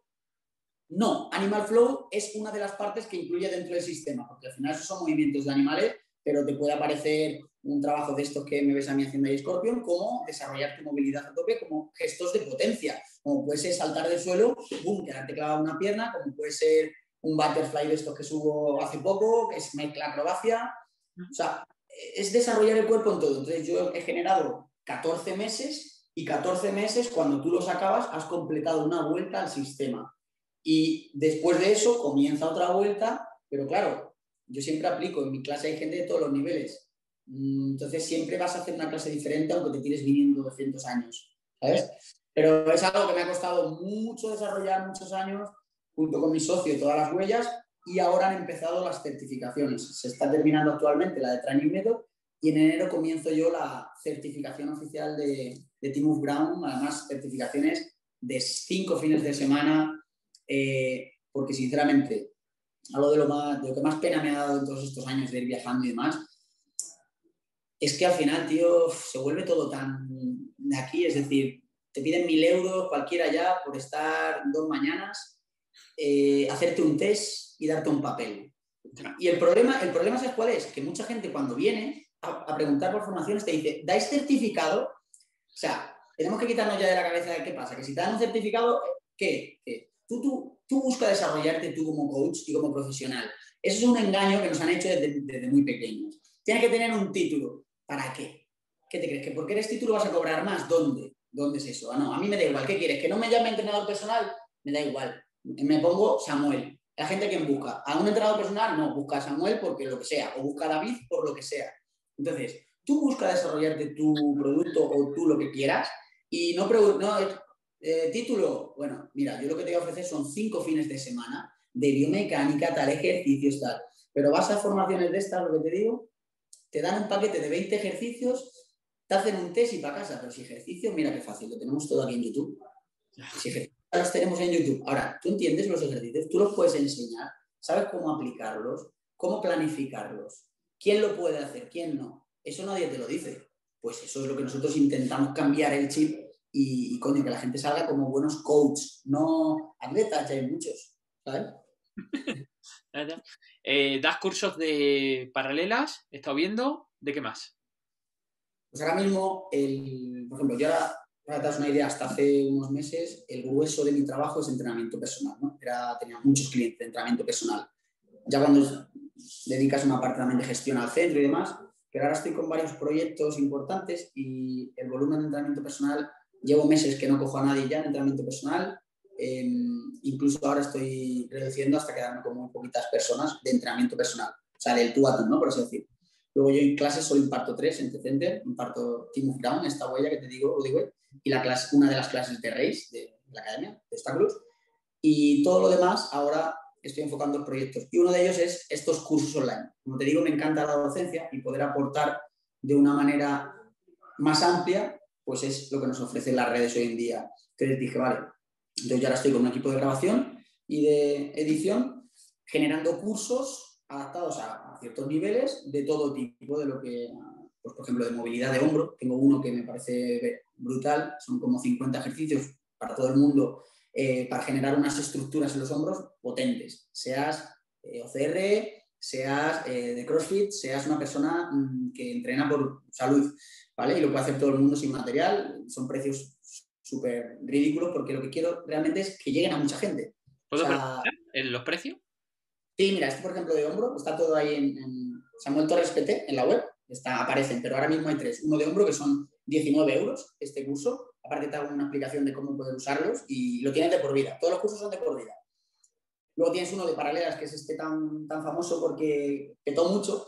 No, Animal Flow es una de las partes que incluye dentro del sistema, porque al final esos son movimientos de animales, pero te puede aparecer un trabajo de estos que me ves a mí haciendo ahí Scorpion, como desarrollar tu movilidad a tope, como gestos de potencia, como puede ser saltar del suelo, boom, quedarte clavado una pierna, como puede ser un butterfly de estos que subo hace poco, que es mezcla acrobacia. O sea, es desarrollar el cuerpo en todo. Entonces yo he generado catorce meses y catorce meses, cuando tú los acabas, has completado una vuelta al sistema. Y después de eso comienza otra vuelta, pero claro, yo siempre aplico, en mi clase hay gente de todos los niveles. Entonces siempre vas a hacer una clase diferente aunque te tires viniendo doscientos años, ¿sabes? Pero es algo que me ha costado mucho desarrollar, muchos años, junto con mi socio, todas las huellas, y ahora han empezado las certificaciones. Se está terminando actualmente la de Training Method y en enero comienzo yo la certificación oficial de, de T-Move Ground, además certificaciones de cinco fines de semana, eh, porque sinceramente, algo de lo, más, de lo que más pena me ha dado en todos estos años de ir viajando y demás, es que al final, tío, se vuelve todo tan de aquí, es decir, te piden mil euros cualquiera ya por estar dos mañanas, eh, hacerte un test y darte un papel. Y el problema, el problema, ¿sabes cuál es? Que mucha gente cuando viene a, a preguntar por formaciones te dice, ¿dais certificado? O sea, tenemos que quitarnos ya de la cabeza de qué pasa, que si te dan un certificado, ¿qué? ¿Qué? Tú, tú, tú buscas desarrollarte tú como coach y como profesional. Eso es un engaño que nos han hecho desde, desde muy pequeños. Tienes que tener un título. ¿Para qué? ¿Qué te crees? ¿Que porque eres título vas a cobrar más? ¿Dónde? ¿Dónde es eso? Ah, no, a mí me da igual. ¿Qué quieres? ¿Que no me llame entrenador personal? Me da igual. Me pongo Samuel. La gente que busca a un entrenador personal, no, busca a Samuel porque lo que sea, o busca a David por lo que sea. Entonces, tú buscas desarrollarte tu producto o tú lo que quieras y no preguntas, no, eh, título, bueno, mira, yo lo que te voy a ofrecer son cinco fines de semana de biomecánica, tal, ejercicios, tal. Pero vas a formaciones de estas, lo que te digo, te dan un paquete de veinte ejercicios, te hacen un test y para casa. Pero si ejercicios, mira qué fácil, lo tenemos todo aquí en YouTube. Si ejercicios los tenemos en YouTube. Ahora, tú entiendes los ejercicios, tú los puedes enseñar, sabes cómo aplicarlos, cómo planificarlos, quién lo puede hacer, quién no. Eso nadie te lo dice. Pues eso es lo que nosotros intentamos cambiar el chip y, y coño, que la gente salga como buenos coaches, no atletas, ya hay muchos, ¿sabes? eh, ¿Das cursos de paralelas? ¿He estado viendo? ¿De qué más? Pues ahora mismo, el, por ejemplo, yo ahora, para daros una idea, hasta hace unos meses, el grueso de mi trabajo es entrenamiento personal, ¿no? Era, tenía muchos clientes de entrenamiento personal. Ya cuando dedicas una parte también de gestión al centro y demás, pero ahora estoy con varios proyectos importantes y el volumen de entrenamiento personal, llevo meses que no cojo a nadie ya en entrenamiento personal, eh, incluso ahora estoy reduciendo hasta quedarme con muy poquitas personas de entrenamiento personal, o sea, del tú a tú, ¿no? Por así decir. Luego yo en clases solo imparto tres en T-Center, imparto Team of Ground, esta huella que te digo, Rudiway, y la clase, una de las clases de Race de la academia, de esta cruz, y todo lo demás ahora estoy enfocando en proyectos. Y uno de ellos es estos cursos online. Como te digo, me encanta la docencia y poder aportar de una manera más amplia, pues es lo que nos ofrecen las redes hoy en día. Entonces dije, vale, entonces yo ahora estoy con un equipo de grabación y de edición generando cursos adaptados a, a ciertos niveles de todo tipo, de lo que, pues, por ejemplo, de movilidad de hombro. Tengo uno que me parece brutal, son como cincuenta ejercicios para todo el mundo, eh, para generar unas estructuras en los hombros potentes. Seas eh, O C R, seas eh, de CrossFit, seas una persona mmm, que entrena por salud, ¿vale? Y lo puede hacer todo el mundo sin material. Son precios súper ridículos porque lo que quiero realmente es que lleguen a mucha gente. ¿Puedo o sea, en los precios? Sí, mira, este por ejemplo de hombro, está todo ahí en, en Samuel Torres P T, en la web, está, aparecen, pero ahora mismo hay tres. Uno de hombro que son diecinueve euros este curso, aparte te hago una explicación de cómo poder usarlos y lo tienes de por vida, todos los cursos son de por vida. Luego tienes uno de paralelas, que es este tan, tan famoso porque petó mucho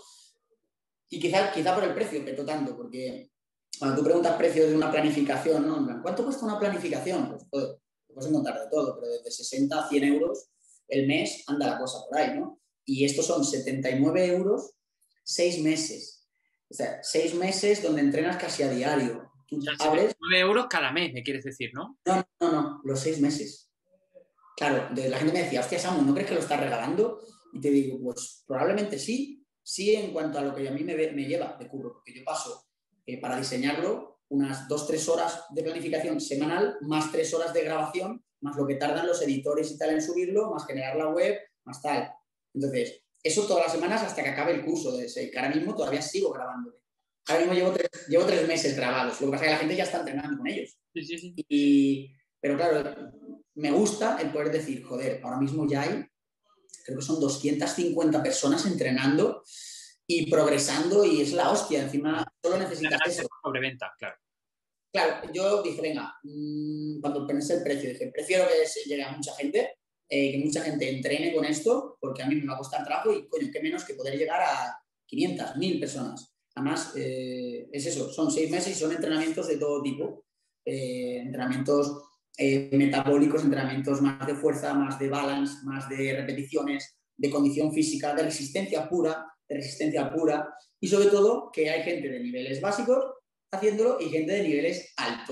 y quizá, quizá por el precio petó tanto, porque cuando tú preguntas precio de una planificación, ¿no? ¿Cuánto cuesta una planificación? Pues joder, te puedes encontrar de todo, pero desde sesenta a cien euros el mes anda la cosa por ahí, ¿no? Y estos son setenta y nueve euros, seis meses. O sea, seis meses donde entrenas casi a diario. Tú o sea, abres... setenta y nueve euros cada mes, me quieres decir, ¿no? No, no, no, los seis meses. Claro, la gente me decía, hostia, Samu, ¿no crees que lo estás regalando? Y te digo, pues probablemente sí, sí en cuanto a lo que a mí me, me lleva de curro, porque yo paso eh, para diseñarlo unas dos, tres horas de planificación semanal, más tres horas de grabación, más lo que tardan los editores y tal en subirlo, más generar la web, más tal. Entonces, eso todas las semanas hasta que acabe el curso de ese, que ahora mismo todavía sigo grabando. Ahora mismo llevo tres, llevo tres meses grabados, lo que pasa es que la gente ya está entrenando con ellos. Sí, sí, sí. Y, pero claro, me gusta el poder decir, joder, ahora mismo ya hay, creo que son doscientas cincuenta personas entrenando y progresando y es la hostia, encima solo necesitas eso. Sobreventa, claro. Claro, yo dije, venga, mmm, cuando pensé el precio, dije, prefiero que se llegue a mucha gente, eh, que mucha gente entrene con esto, porque a mí me va a costar trabajo y, coño, qué menos que poder llegar a quinientas, mil personas. Además, eh, es eso, son seis meses y son entrenamientos de todo tipo. Eh, entrenamientos eh, metabólicos, entrenamientos más de fuerza, más de balance, más de repeticiones, de condición física, de resistencia pura, de resistencia pura y sobre todo que hay gente de niveles básicos haciéndolo y gente de niveles altos.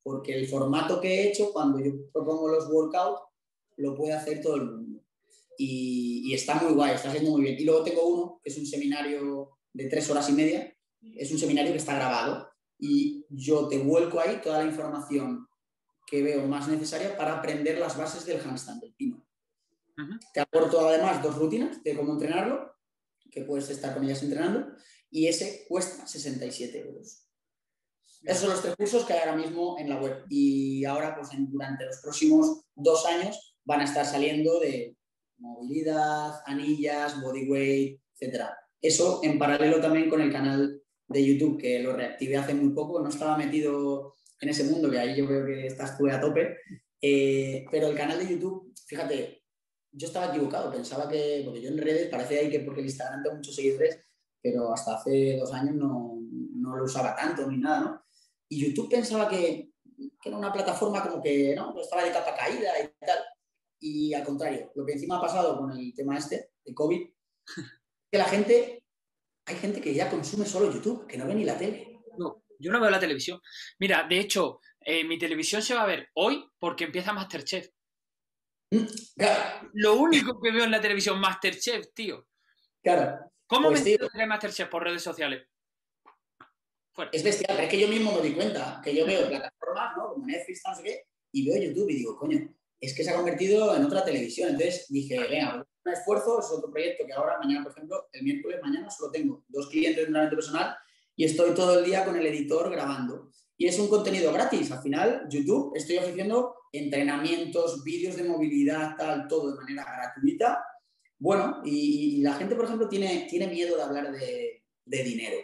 porque el formato que he hecho, cuando yo propongo los workouts, lo puede hacer todo el mundo. Y, y está muy guay, está haciendo muy bien. Y luego tengo uno, que es un seminario de tres horas y media, es un seminario que está grabado y yo te vuelco ahí toda la información que veo más necesaria para aprender las bases del handstand, del pino. Uh-huh. Te aporto además dos rutinas de cómo entrenarlo, que puedes estar con ellas entrenando, y ese cuesta sesenta y siete euros. Esos son los tres cursos que hay ahora mismo en la web. Y ahora, pues en, durante los próximos dos años, van a estar saliendo de movilidad, anillas, bodyweight, etcétera. Eso en paralelo también con el canal de YouTube, que lo reactivé hace muy poco. No estaba metido en ese mundo, que ahí yo veo que estás tú a tope. Eh, pero el canal de YouTube, fíjate, yo estaba equivocado. Pensaba que, porque yo en redes, parece ahí que porque el Instagram tengo muchos seguidores, pero hasta hace dos años no, no lo usaba tanto ni nada, ¿no? Y YouTube pensaba que, que era una plataforma como que, ¿no? Pues estaba de capa caída y tal. Y al contrario, lo que encima ha pasado con el tema este, de COVID, que la gente, hay gente que ya consume solo YouTube, que no ve ni la tele. No, yo no veo la televisión. Mira, de hecho, eh, mi televisión se va a ver hoy porque empieza Masterchef. Mm, claro. Lo único que veo en la televisión, Masterchef, tío. Claro. ¿Cómo pues, me entero de Masterchef por redes sociales? Fuera. Es bestial, es que yo mismo me doy cuenta, que yo veo plataformas, ¿no? Como Netflix, no sé qué, y veo YouTube y digo, coño, es que se ha convertido en otra televisión. Entonces dije, venga, un esfuerzo, es otro proyecto que ahora, mañana, por ejemplo, el miércoles, mañana solo tengo dos clientes de entrenamiento personal y estoy todo el día con el editor grabando. Y es un contenido gratis. Al final, YouTube, estoy ofreciendo entrenamientos, vídeos de movilidad, tal, todo de manera gratuita. Bueno, y, y la gente, por ejemplo, tiene, tiene miedo de hablar de, de dinero.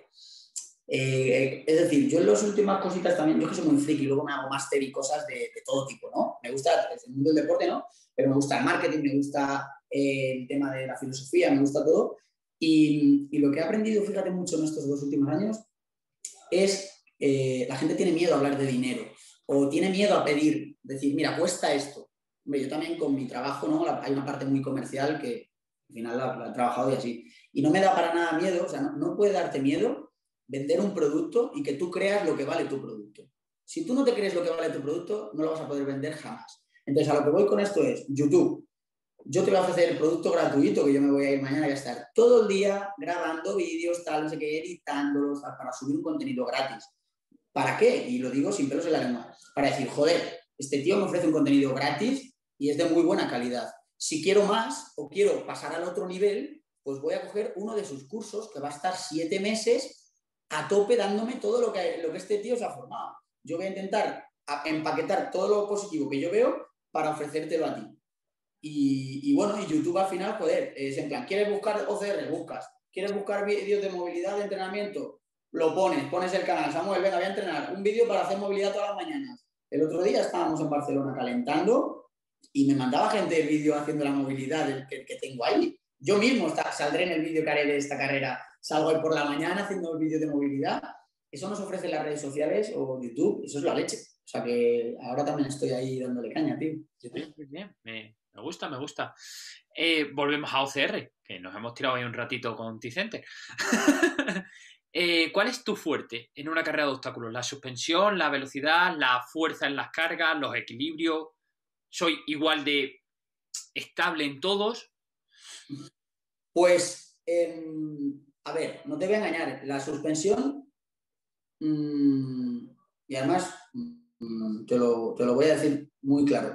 Eh, es decir, yo en las últimas cositas también, yo que soy muy friki, luego me hago máster y cosas de, de todo tipo, ¿no? Me gusta el mundo del deporte, ¿no? Pero me gusta el marketing, me gusta eh, el tema de la filosofía, me gusta todo. Y, y lo que he aprendido, fíjate mucho en estos dos últimos años, es eh, la gente tiene miedo a hablar de dinero o tiene miedo a pedir, decir, mira, cuesta esto. Hombre, yo también con mi trabajo, ¿no? Hay una parte muy comercial que al final la, la he trabajado y así. Y no me da para nada miedo, o sea, no, no puede darte miedo vender un producto y que tú creas lo que vale tu producto. Si tú no te crees lo que vale tu producto, no lo vas a poder vender jamás. Entonces, a lo que voy con esto es, YouTube, yo te voy a ofrecer el producto gratuito, que yo me voy a ir mañana y voy a estar todo el día grabando vídeos, tal, no sé qué, editándolos, tal, para subir un contenido gratis. ¿Para qué? Y lo digo sin pelos en la lengua. Para decir, joder, este tío me ofrece un contenido gratis y es de muy buena calidad. Si quiero más o quiero pasar al otro nivel, pues voy a coger uno de sus cursos que va a estar siete meses a tope dándome todo lo que, lo que este tío se ha formado. Yo voy a intentar empaquetar todo lo positivo que yo veo para ofrecértelo a ti. Y, y bueno, y YouTube al final, joder, es en plan, ¿quieres buscar O C R? Buscas. ¿Quieres buscar vídeos de movilidad, de entrenamiento? Lo pones, pones el canal. Samuel, venga, voy a entrenar. Un vídeo para hacer movilidad todas las mañanas. El otro día estábamos en Barcelona calentando y me mandaba gente el vídeo haciendo la movilidad que, que tengo ahí. Yo mismo está, saldré en el vídeo que haré de esta carrera. Salgo hoy por la mañana haciendo el vídeo de movilidad. Eso nos ofrece las redes sociales o YouTube. Eso es la leche. O sea que ahora también estoy ahí dándole caña, tío. Bien, bien, bien. Me, me gusta, me gusta. Eh, volvemos a O C R, que nos hemos tirado ahí un ratito con T-Center. eh, ¿Cuál es tu fuerte en una carrera de obstáculos? ¿La suspensión, la velocidad, la fuerza en las cargas, los equilibrios? ¿Soy igual de estable en todos? Pues... Eh... A ver, no te voy a engañar, la suspensión, mmm, y además mmm, te, lo, te lo voy a decir muy claro.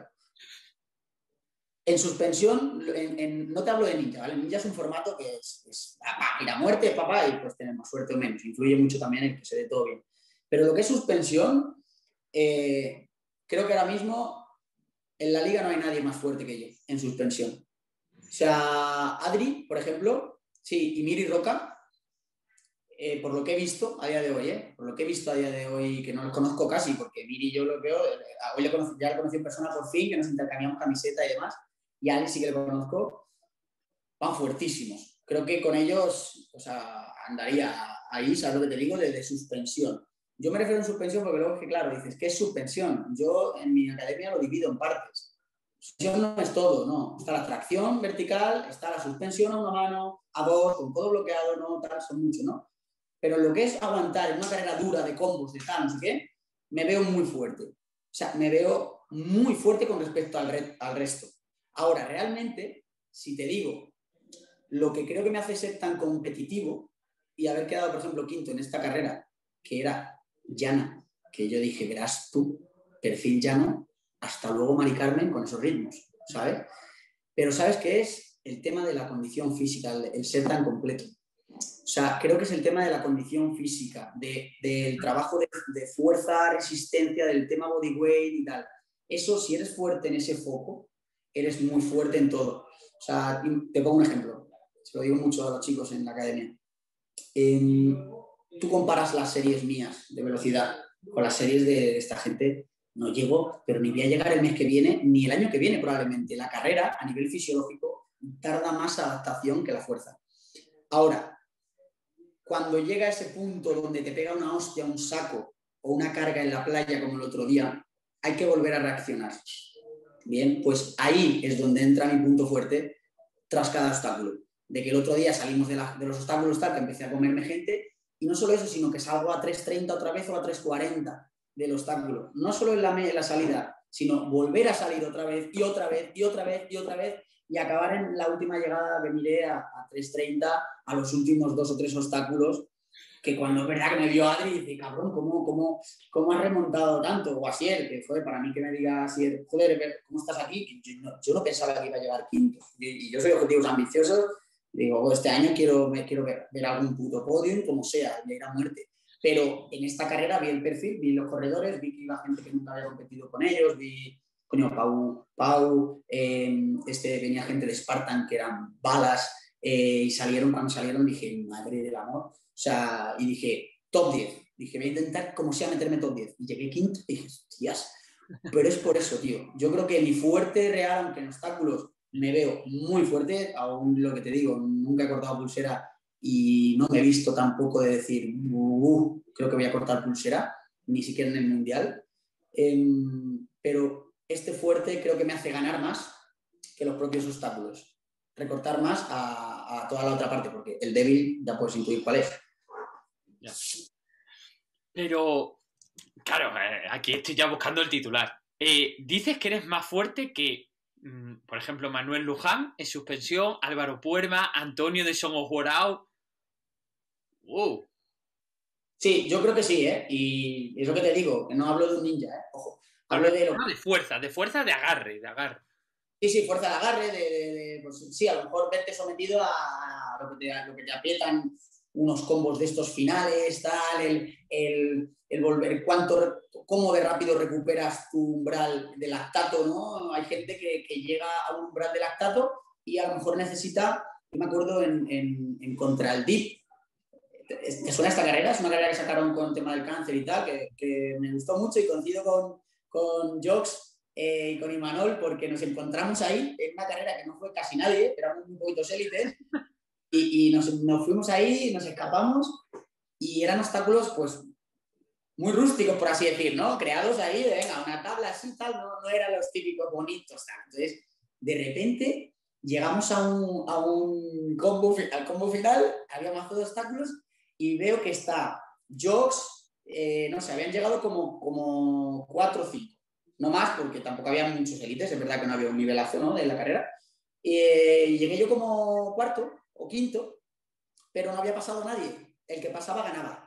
En suspensión, en, en, no te hablo de ninja, ¿vale? Ninja es un formato que es, es papá, ir a muerte, papá, y pues tenemos suerte o menos. Influye mucho también en que se dé todo bien. Pero lo que es suspensión, eh, creo que ahora mismo en la liga no hay nadie más fuerte que yo en suspensión. O sea, Adri, por ejemplo, sí, y Miri Roca, Eh, por lo que he visto a día de hoy, ¿eh? por lo que he visto a día de hoy, que no los conozco casi, porque Miri yo lo veo, hoy le conocí, ya le conocí en persona por fin, que nos intercambiamos camiseta y demás, y a él sí que le conozco, van fuertísimos. Creo que con ellos, o sea, andaría ahí, ¿sabes lo que te digo? De, de suspensión. Yo me refiero a suspensión porque luego es que, claro, dices, ¿qué es suspensión? Yo en mi academia lo divido en partes. Suspensión no es todo, no. Está la tracción vertical, está la suspensión a una mano, a dos, con codo bloqueado, no, tal, son mucho, ¿no? Pero lo que es aguantar en una carrera dura de combos, de tal, no sé qué, me veo muy fuerte. sea, me veo muy fuerte con respecto al, re al resto. Ahora, realmente, si te digo, lo que creo que me hace ser tan competitivo y haber quedado, por ejemplo, quinto en esta carrera, que era llana, que yo dije, verás tú, perfil llano, hasta luego Mari Carmen con esos ritmos, ¿sabes? Pero ¿sabes qué es? El tema de la condición física, el, el ser tan completo. O sea, creo que es el tema de la condición física, de, del trabajo de, de fuerza, resistencia, del tema bodyweight y tal. Eso, si eres fuerte en ese foco, eres muy fuerte en todo. O sea, te pongo un ejemplo. Se lo digo mucho a los chicos en la academia. Eh, tú comparas las series mías de velocidad con las series de esta gente, no llego, pero ni voy a llegar el mes que viene, ni el año que viene probablemente. La carrera, a nivel fisiológico, tarda más adaptación que la fuerza. Ahora, cuando llega a ese punto donde te pega una hostia, un saco o una carga en la playa como el otro día, hay que volver a reaccionar. Bien, pues ahí es donde entra mi punto fuerte tras cada obstáculo. De que el otro día salimos de, la, de los obstáculos tal, que empecé a comerme gente, y no solo eso, sino que salgo a tres treinta otra vez o a tres cuarenta del obstáculo. No solo en la, en la salida, sino volver a salir otra vez y otra vez y otra vez y otra vez y acabar en la última llegada que miré a, a tres treinta a los últimos dos o tres obstáculos, que cuando es verdad que me vio Adri y dice, cabrón, ¿cómo, cómo, cómo has remontado tanto? O Asier, que fue para mí que me diga Asier, joder, ¿cómo estás aquí? Yo no, yo no pensaba que iba a llegar quinto. Y, y yo soy objetivos ambiciosos. Digo, este año quiero, me, quiero ver, ver algún puto podium, como sea, y ir a muerte. Pero en esta carrera vi el perfil, vi los corredores, vi que iba gente que nunca había competido con ellos, vi, coño, Pau, Pau eh, este, venía gente de Spartan que eran balas, eh, y salieron, cuando salieron dije, madre del amor. O sea, y dije, top diez. Dije, voy a intentar como sea meterme top diez. Y llegué quinto y dije, hostias. Pero es por eso, tío. Yo creo que mi fuerte real, aunque en obstáculos me veo muy fuerte, aún lo que te digo, nunca he cortado pulsera y no me he visto tampoco de decir, uh, creo que voy a cortar pulsera, ni siquiera en el mundial. Eh, pero este fuerte creo que me hace ganar más que los propios obstáculos. Recortar más a, a toda la otra parte, porque el débil ya puedes intuir cuál es. Ya. Pero, claro, eh, aquí estoy ya buscando el titular. Eh, dices que eres más fuerte que, mm, por ejemplo, Manuel Luján en suspensión, Álvaro Puerma, Antonio de Somos-Guarao. ¡Wow! Sí, yo creo que sí, ¿eh? Y es lo que te digo, que no hablo de un ninja, ¿eh? Ojo. Hablo de, lo... de fuerza, de fuerza de agarre, de agarre. Sí, sí, fuerza de agarre, de, de, de pues, sí, a lo mejor verte sometido a lo que te, a lo que te aprietan unos combos de estos finales, tal, el, el, el volver, cuánto, cómo de rápido recuperas tu umbral de lactato, ¿no? Hay gente que, que llega a un umbral de lactato y a lo mejor necesita, yo me acuerdo en, en, en Contra el Dip, ¿te suena esta carrera? Es una carrera que sacaron con el tema del cáncer y tal, que, que me gustó mucho y coincido con, con Jox eh, y con Imanol porque nos encontramos ahí en una carrera que no fue casi nadie, éramos un poquito élites, y, y nos, nos fuimos ahí, nos escapamos y eran obstáculos pues muy rústicos, por así decir, ¿no? Creados ahí, de, venga, una tabla así, tal, no, no eran los típicos bonitos, tal. Entonces, de repente llegamos a un, a un combo, al combo final, había mazo de obstáculos y veo que está Jox, eh, no sé, habían llegado como, como cuatro o cinco, no más porque tampoco había muchos élites, es verdad que no había un nivelazo, ¿no?, de la carrera. Eh, y llegué yo como cuarto o quinto, pero no había pasado nadie, el que pasaba ganaba.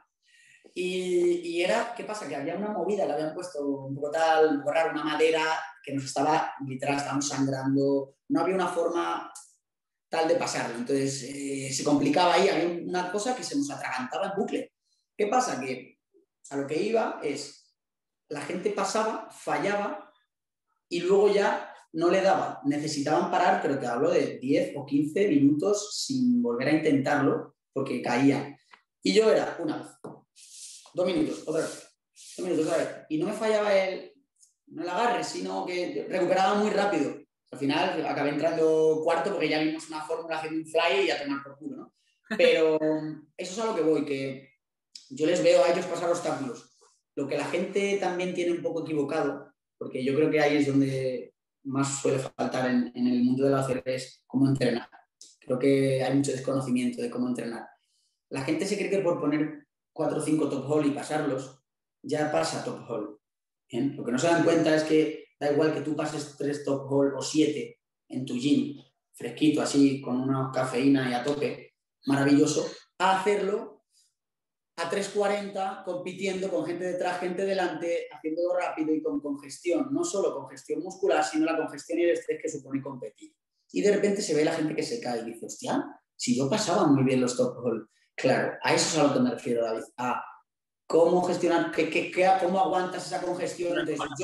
Y, y era, ¿qué pasa? Que había una movida, le habían puesto un poco tal, un poco raro, una madera que nos estaba, literal, estábamos sangrando, no había una forma tal de pasarlo. Entonces eh, se complicaba ahí, había una cosa que se nos atragantaba en bucle. ¿Qué pasa? Que a lo que iba es, la gente pasaba, fallaba y luego ya no le daba. Necesitaban parar, pero te hablo de diez o quince minutos sin volver a intentarlo porque caían. Y yo era una vez, dos minutos, otra vez, dos minutos, otra vez. Y no me fallaba el, no el agarre, sino que recuperaba muy rápido. Al final acabé entrando cuarto porque ya vimos una fórmula haciendo un fly y a tomar por culo, ¿no? Pero eso es a lo que voy, que yo les veo a ellos pasar obstáculos. Lo que la gente también tiene un poco equivocado, porque yo creo que ahí es donde más suele faltar en, en el mundo de la A C R, es cómo entrenar. Creo que hay mucho desconocimiento de cómo entrenar. La gente se cree que por poner cuatro o cinco top hole y pasarlos, ya pasa top hole. ¿Bien? Lo que no se dan cuenta es que da igual que tú pases tres top goal o siete en tu gym, fresquito, así, con una cafeína y a tope, maravilloso, a hacerlo a tres cuarenta, compitiendo con gente detrás, gente delante, haciéndolo rápido y con congestión, no solo congestión muscular, sino la congestión y el estrés que supone competir. Y de repente se ve la gente que se cae y dice, hostia, si yo pasaba muy bien los top goal. Claro, a eso es a lo que me refiero, David, a cómo gestionar, qué, qué, qué, cómo aguantas esa congestión. Entonces, yo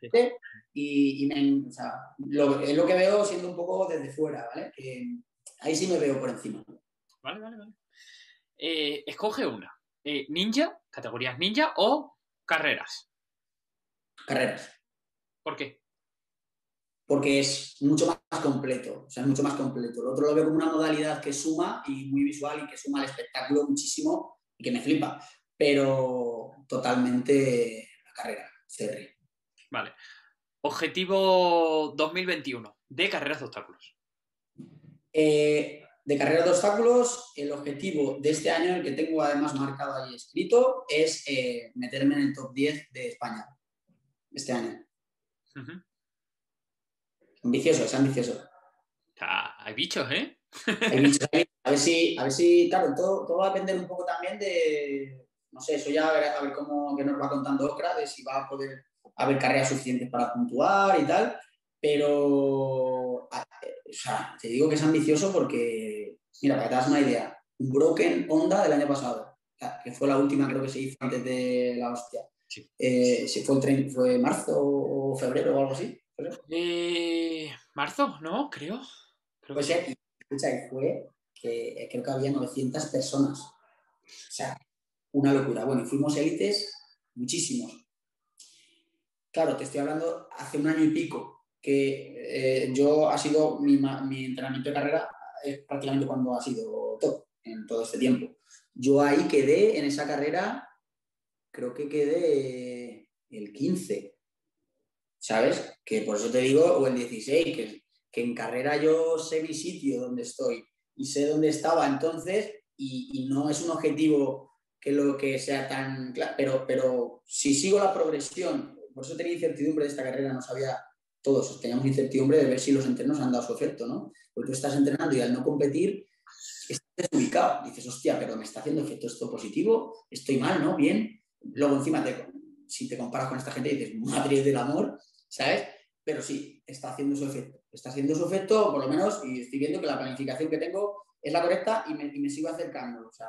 y, y me, o sea, lo, es lo que veo siendo un poco desde fuera, ¿vale? Que ahí sí me veo por encima. Vale, vale, vale. Eh, escoge una. Eh, ninja, categorías ninja o carreras. Carreras. ¿Por qué? Porque es mucho más completo, o sea, es mucho más completo. Lo otro lo veo como una modalidad que suma y muy visual y que suma al espectáculo muchísimo y que me flipa, pero totalmente la carrera, C R. Vale. Objetivo dos mil veintiuno de carreras de obstáculos. Eh, de carreras de obstáculos, el objetivo de este año, el que tengo además marcado ahí escrito, es eh, meterme en el top diez de España este año. Uh-huh. Ambicioso, es ambicioso. Ah, hay bichos, ¿eh? Hay bichos, hay bichos. A ver si, a ver si claro, todo, todo va a depender un poco también de, no sé, eso ya a ver, a ver cómo que nos va contando Ocra, de si va a poder haber carreras suficientes para puntuar y tal, pero, a, o sea, te digo que es ambicioso porque, mira, para que te das una idea, un Broken Honda del año pasado, que fue la última creo que se hizo antes de la hostia, Sí. eh, si fue, el tren, fue marzo o febrero o algo así. Eh, marzo, ¿no? Creo. Creo Pues que sí. y, escucha, y fue que creo que había novecientas personas. O sea, una locura. Bueno, y fuimos élites muchísimos. Claro, te estoy hablando hace un año y pico, que eh, yo ha sido mi, mi entrenamiento de carrera es prácticamente cuando ha sido top, en todo este tiempo. Yo ahí quedé en esa carrera, creo que quedé el quince, ¿sabes? Que por eso te digo, o el dieciséis, que, que en carrera yo sé mi sitio donde estoy y sé dónde estaba entonces y, y no es un objetivo que lo que sea tan claro, pero, pero si sigo la progresión, por eso tenía incertidumbre de esta carrera, no sabía, todos teníamos incertidumbre de ver si los entrenos han dado su efecto, ¿no? Porque tú estás entrenando y al no competir estás desubicado, dices, hostia, pero me está haciendo efecto esto positivo, estoy mal, ¿no? Bien. Luego encima, te, si te comparas con esta gente, dices, madre del amor, ¿sabes? Pero sí, está haciendo su efecto. Está haciendo su efecto, por lo menos, y estoy viendo que la planificación que tengo es la correcta y me, y me sigo acercando. O sea,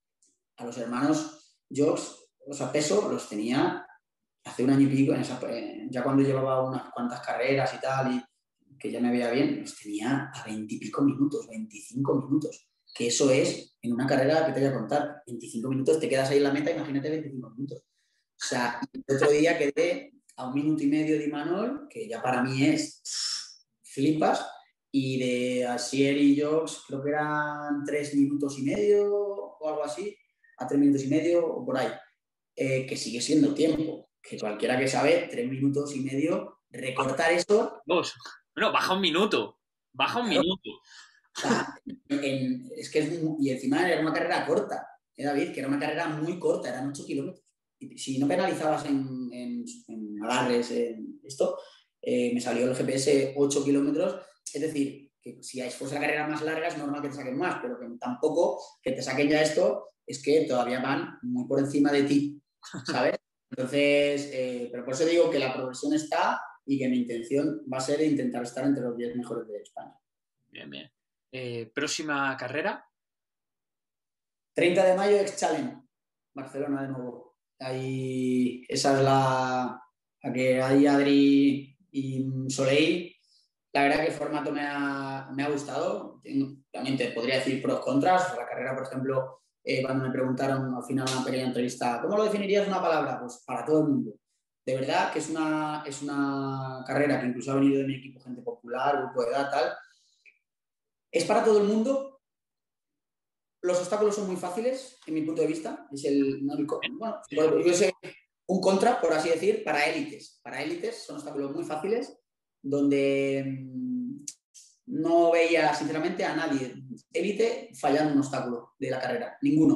a los hermanos Jobs, o sea, peso, los tenía hace un año y pico, en esa, ya cuando llevaba unas cuantas carreras y tal, y que ya me veía bien, los tenía a veintipico minutos, veinticinco minutos. Que eso es, en una carrera que te voy a contar, veinticinco minutos, te quedas ahí en la meta, imagínate veinticinco minutos. O sea, el otro día quedé a un minuto y medio de Imanol, que ya para mí es pff, flipas, y de Asier y Jox creo que eran tres minutos y medio o algo así, a tres minutos y medio o por ahí, eh, que sigue siendo tiempo, que cualquiera que sabe, tres minutos y medio, recortar eso... Dos. Bueno, baja un minuto. Baja un Claro, minuto. o sea, en, es que es, y encima era una carrera corta, ¿eh, David? Que era una carrera muy corta, eran ocho kilómetros. Y si no penalizabas en, en, en agarres, en esto, eh, me salió el G P S ocho kilómetros. Es decir, que si fuese la carrera más larga es normal que te saquen más, pero que tampoco que te saquen ya esto es que todavía van muy por encima de ti, ¿sabes? Entonces, eh, pero por eso digo que la progresión está y que mi intención va a ser intentar estar entre los diez mejores de España. Bien, bien. Eh, próxima carrera. treinta de mayo, X-Challenge, Barcelona de nuevo. Ahí, esa es la, la que hay Adri y Soleil. La verdad que el formato me ha, me ha gustado. También te podría decir pros, contras. La carrera, por ejemplo, eh, cuando me preguntaron al final una pequeña entrevista, ¿cómo lo definirías una palabra? Pues para todo el mundo. De verdad que es una, es una carrera que incluso ha venido de mi equipo gente popular, grupo de edad, tal. Es para todo el mundo. Los obstáculos son muy fáciles, en mi punto de vista. Es el, no, el bueno, yo sé, un contra, por así decir, para élites. Para élites son obstáculos muy fáciles, donde mmm, no veía, sinceramente, a nadie élite fallando un obstáculo de la carrera. Ninguno.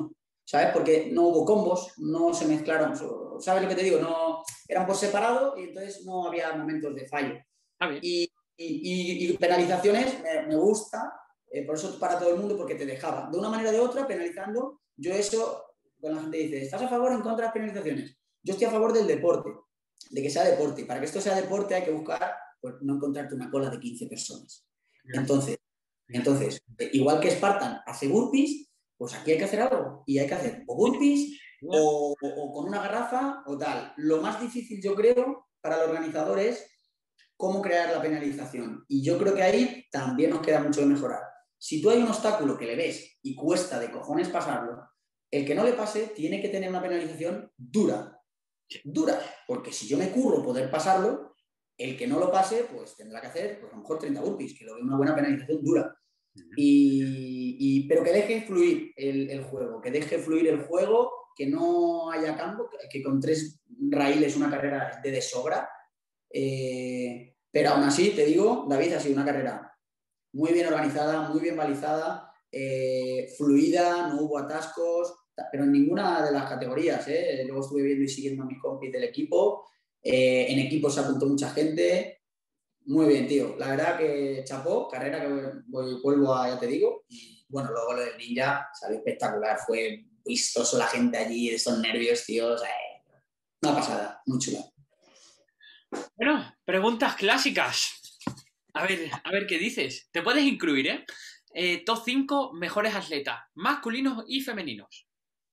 ¿sabes? Porque no hubo combos, no se mezclaron, ¿sabes lo que te digo? No, eran por separado y entonces no había momentos de fallo. Está bien. Y, y, y penalizaciones me, me gusta, eh, por eso para todo el mundo, porque te dejaba. De una manera o de otra, penalizando, yo eso, cuando la gente dice, ¿estás a favor o en contra de las penalizaciones? Yo estoy a favor del deporte, de que sea deporte. Y para que esto sea deporte hay que buscar, pues, no encontrarte una cola de quince personas. Entonces, entonces igual que Spartan hace burpees, pues aquí hay que hacer algo. Y hay que hacer o burpees o, o, o con una garrafa o tal. Lo más difícil, yo creo, para el organizador es cómo crear la penalización. Y yo creo que ahí también nos queda mucho de mejorar. Si tú hay un obstáculo que le ves y cuesta de cojones pasarlo, el que no le pase tiene que tener una penalización dura. Dura. Porque si yo me curro poder pasarlo, el que no lo pase, pues tendrá que hacer, pues a lo mejor treinta burpees, que lo veo una buena penalización dura. Y, y, pero que deje fluir el, el juego, que deje fluir el juego, que no haya campo, que, que con tres raíles una carrera de, de sobra. Eh, pero aún así, te digo, David, ha sido una carrera muy bien organizada, muy bien balizada, eh, fluida, no hubo atascos, pero en ninguna de las categorías. ¿eh? Luego estuve viendo y siguiendo a mis compis del equipo. Eh, en equipo se apuntó mucha gente. Muy bien, tío. La verdad que chapó, carrera que voy, vuelvo a, ya te digo. Y bueno, luego lo del ninja salió espectacular. Fue vistoso la gente allí, esos nervios, tío. O sea, una pasada, muy chula. Bueno, preguntas clásicas. A ver, a ver qué dices. Te puedes incluir, ¿eh? eh top cinco mejores atletas, masculinos y femeninos.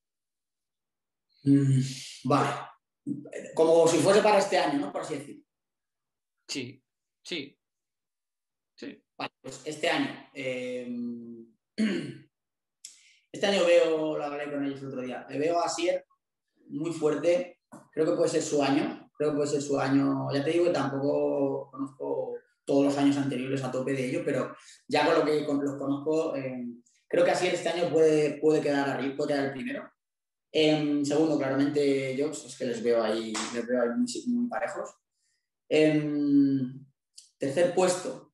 Mm, vale. Como si fuese para este año, ¿no? Por así decirlo. Sí, sí. Sí. Vale, pues este año. Eh, este año veo, lo hablé con ellos el otro día, le veo a Asier muy fuerte. Creo que puede ser su año. Creo que puede ser su año. Ya te digo que tampoco conozco todos los años anteriores a tope de ellos, pero ya con lo que con, los conozco, eh, creo que Asier este año puede, puede quedar arriba, puede quedar el primero. En segundo, claramente, Jox, es que les veo ahí, les veo ahí muy, muy parejos. En tercer puesto,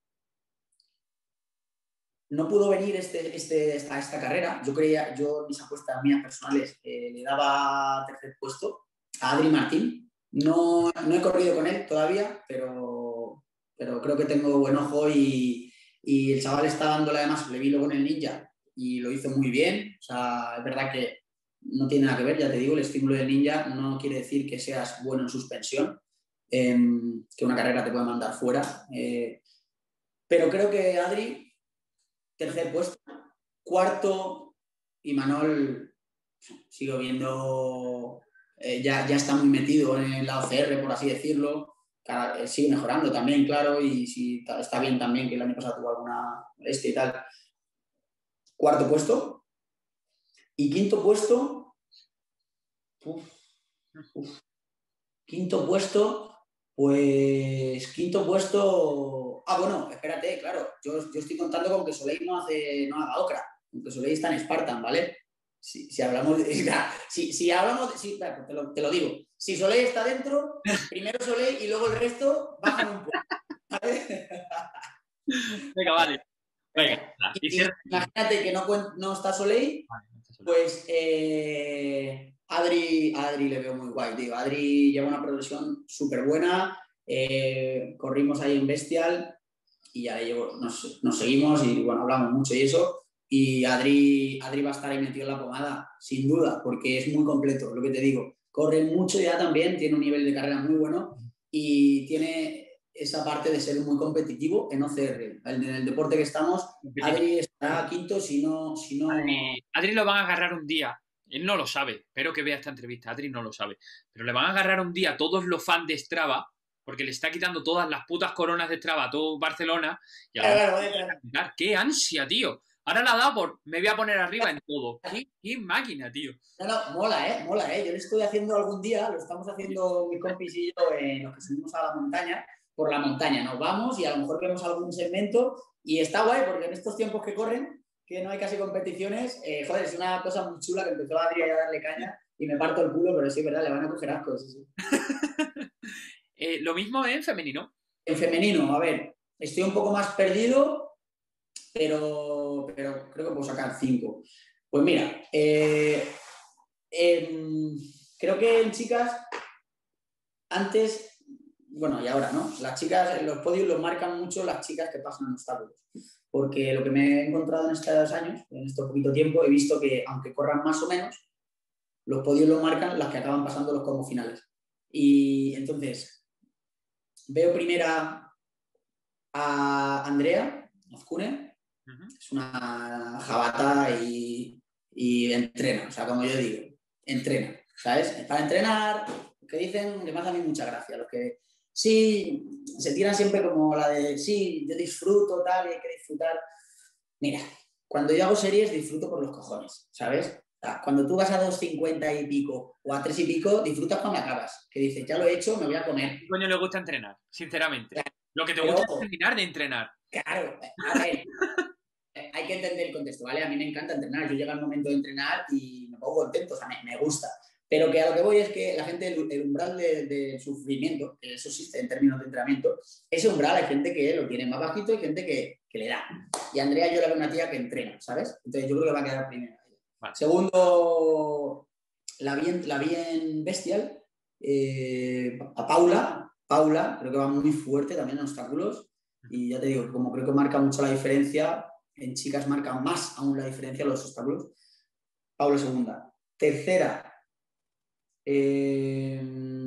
no pudo venir este, este, esta, esta carrera. Yo creía, yo mis apuestas mías personales eh, le daba tercer puesto a Adri Martín. No, no he corrido con él todavía, pero, pero creo que tengo buen ojo y, y el chaval está dándole, además, le vi luego en el ninja y lo hizo muy bien. O sea, es verdad que no tiene nada que ver, ya te digo, el estímulo del ninja no quiere decir que seas bueno en suspensión, eh, que una carrera te puede mandar fuera. Eh, pero creo que Adri, tercer puesto. Cuarto, Imanol, sigo viendo, eh, ya, ya está muy metido en la O C R, por así decirlo. Cada, eh, sigue mejorando también, claro, y si está bien también, que el año pasado tuvo alguna molestia y tal. Cuarto puesto. Y quinto puesto. Uf, uf. Quinto puesto, pues quinto puesto. Ah, bueno, espérate, claro. Yo, yo estoy contando con que Soleil no hace, no haga Ocra, aunque Soleil está en Spartan, ¿vale? Si, si hablamos de. Si, si hablamos de. Si, claro, te, lo, te lo digo. Si Soleil está dentro, primero Soleil y luego el resto bajan un poco. ¿Vale? Venga, vale. Venga, y, y, imagínate que no, no está Soleil, pues eh, Adri, Adri le veo muy guay, tío. Adri lleva una progresión súper buena. Eh, corrimos ahí en Bestial y ya llevo, nos, nos seguimos y bueno, hablamos mucho y eso. Y Adri, Adri va a estar ahí metido en la pomada, sin duda, porque es muy completo, lo que te digo. Corre mucho ya también, tiene un nivel de carrera muy bueno y tiene esa parte de ser muy competitivo en O C R. En el deporte que estamos, Adri estará quinto si no... Si no... Adri, Adri lo van a agarrar un día. Él no lo sabe. Espero que vea esta entrevista. Adri no lo sabe. Pero le van a agarrar un día a todos los fans de Strava, porque le está quitando todas las putas coronas de Strava a todo Barcelona. Y ahora claro, claro, claro. ¡Qué ansia, tío! Ahora la ha dado por... Me voy a poner arriba en todo. ¡Qué, qué máquina, tío! No, no, mola, ¿eh? Mola, ¿eh? Yo lo estoy haciendo algún día, lo estamos haciendo mi compis y yo en los que subimos a la montaña. Por la montaña nos vamos y a lo mejor vemos algún segmento y está guay porque en estos tiempos que corren, que no hay casi competiciones, eh, joder, es una cosa muy chula que empezó Adri a darle caña y me parto el culo, pero sí, verdad, le van a coger asco. Sí, sí. eh, lo mismo en femenino. En femenino, a ver, estoy un poco más perdido, pero, pero creo que puedo sacar cinco. Pues mira, eh, Eh, creo que en chicas, antes, bueno, y ahora, ¿no? Las chicas, los podios los marcan mucho las chicas que pasan en obstáculos. Porque lo que me he encontrado en estos años, en este poquito tiempo, he visto que aunque corran más o menos, los podios los marcan las que acaban pasando los como finales. Y entonces, veo primera a Andrea Azcune, uh-huh. Es una jabata y, y entrena, o sea, como yo digo, entrena, ¿sabes? Para entrenar, que dicen que me hace a mí mucha gracia, los que sí, se tiran siempre como la de, sí, yo disfruto, tal, y hay que disfrutar. Mira, cuando yo hago series disfruto por los cojones, ¿sabes? O sea, cuando tú vas a dos cincuenta y pico o a tres y pico, disfrutas cuando acabas. Que dices, ya lo he hecho, me voy a comer. ¿Qué coño le gusta entrenar, sinceramente? Claro. Lo que te Pero, gusta es terminar de entrenar. Claro, a ver, hay que entender el contexto, ¿vale? A mí me encanta entrenar. Yo llego al momento de entrenar y me pongo contento, o sea, me, me gusta. Pero que a lo que voy es que la gente, el, el umbral de, de sufrimiento, que eso existe en términos de entrenamiento, ese umbral hay gente que lo tiene más bajito y gente que, que le da. Y Andrea yo la veo una tía que entrena, ¿sabes? Entonces yo creo que va a quedar primera. Vale. Segundo, la vi en, la vi en Bestial, eh, a Paula, Paula, creo que va muy fuerte también en obstáculos. Y ya te digo, como creo que marca mucho la diferencia, en chicas marca más aún la diferencia los obstáculos. Paula segunda. Tercera, Eh,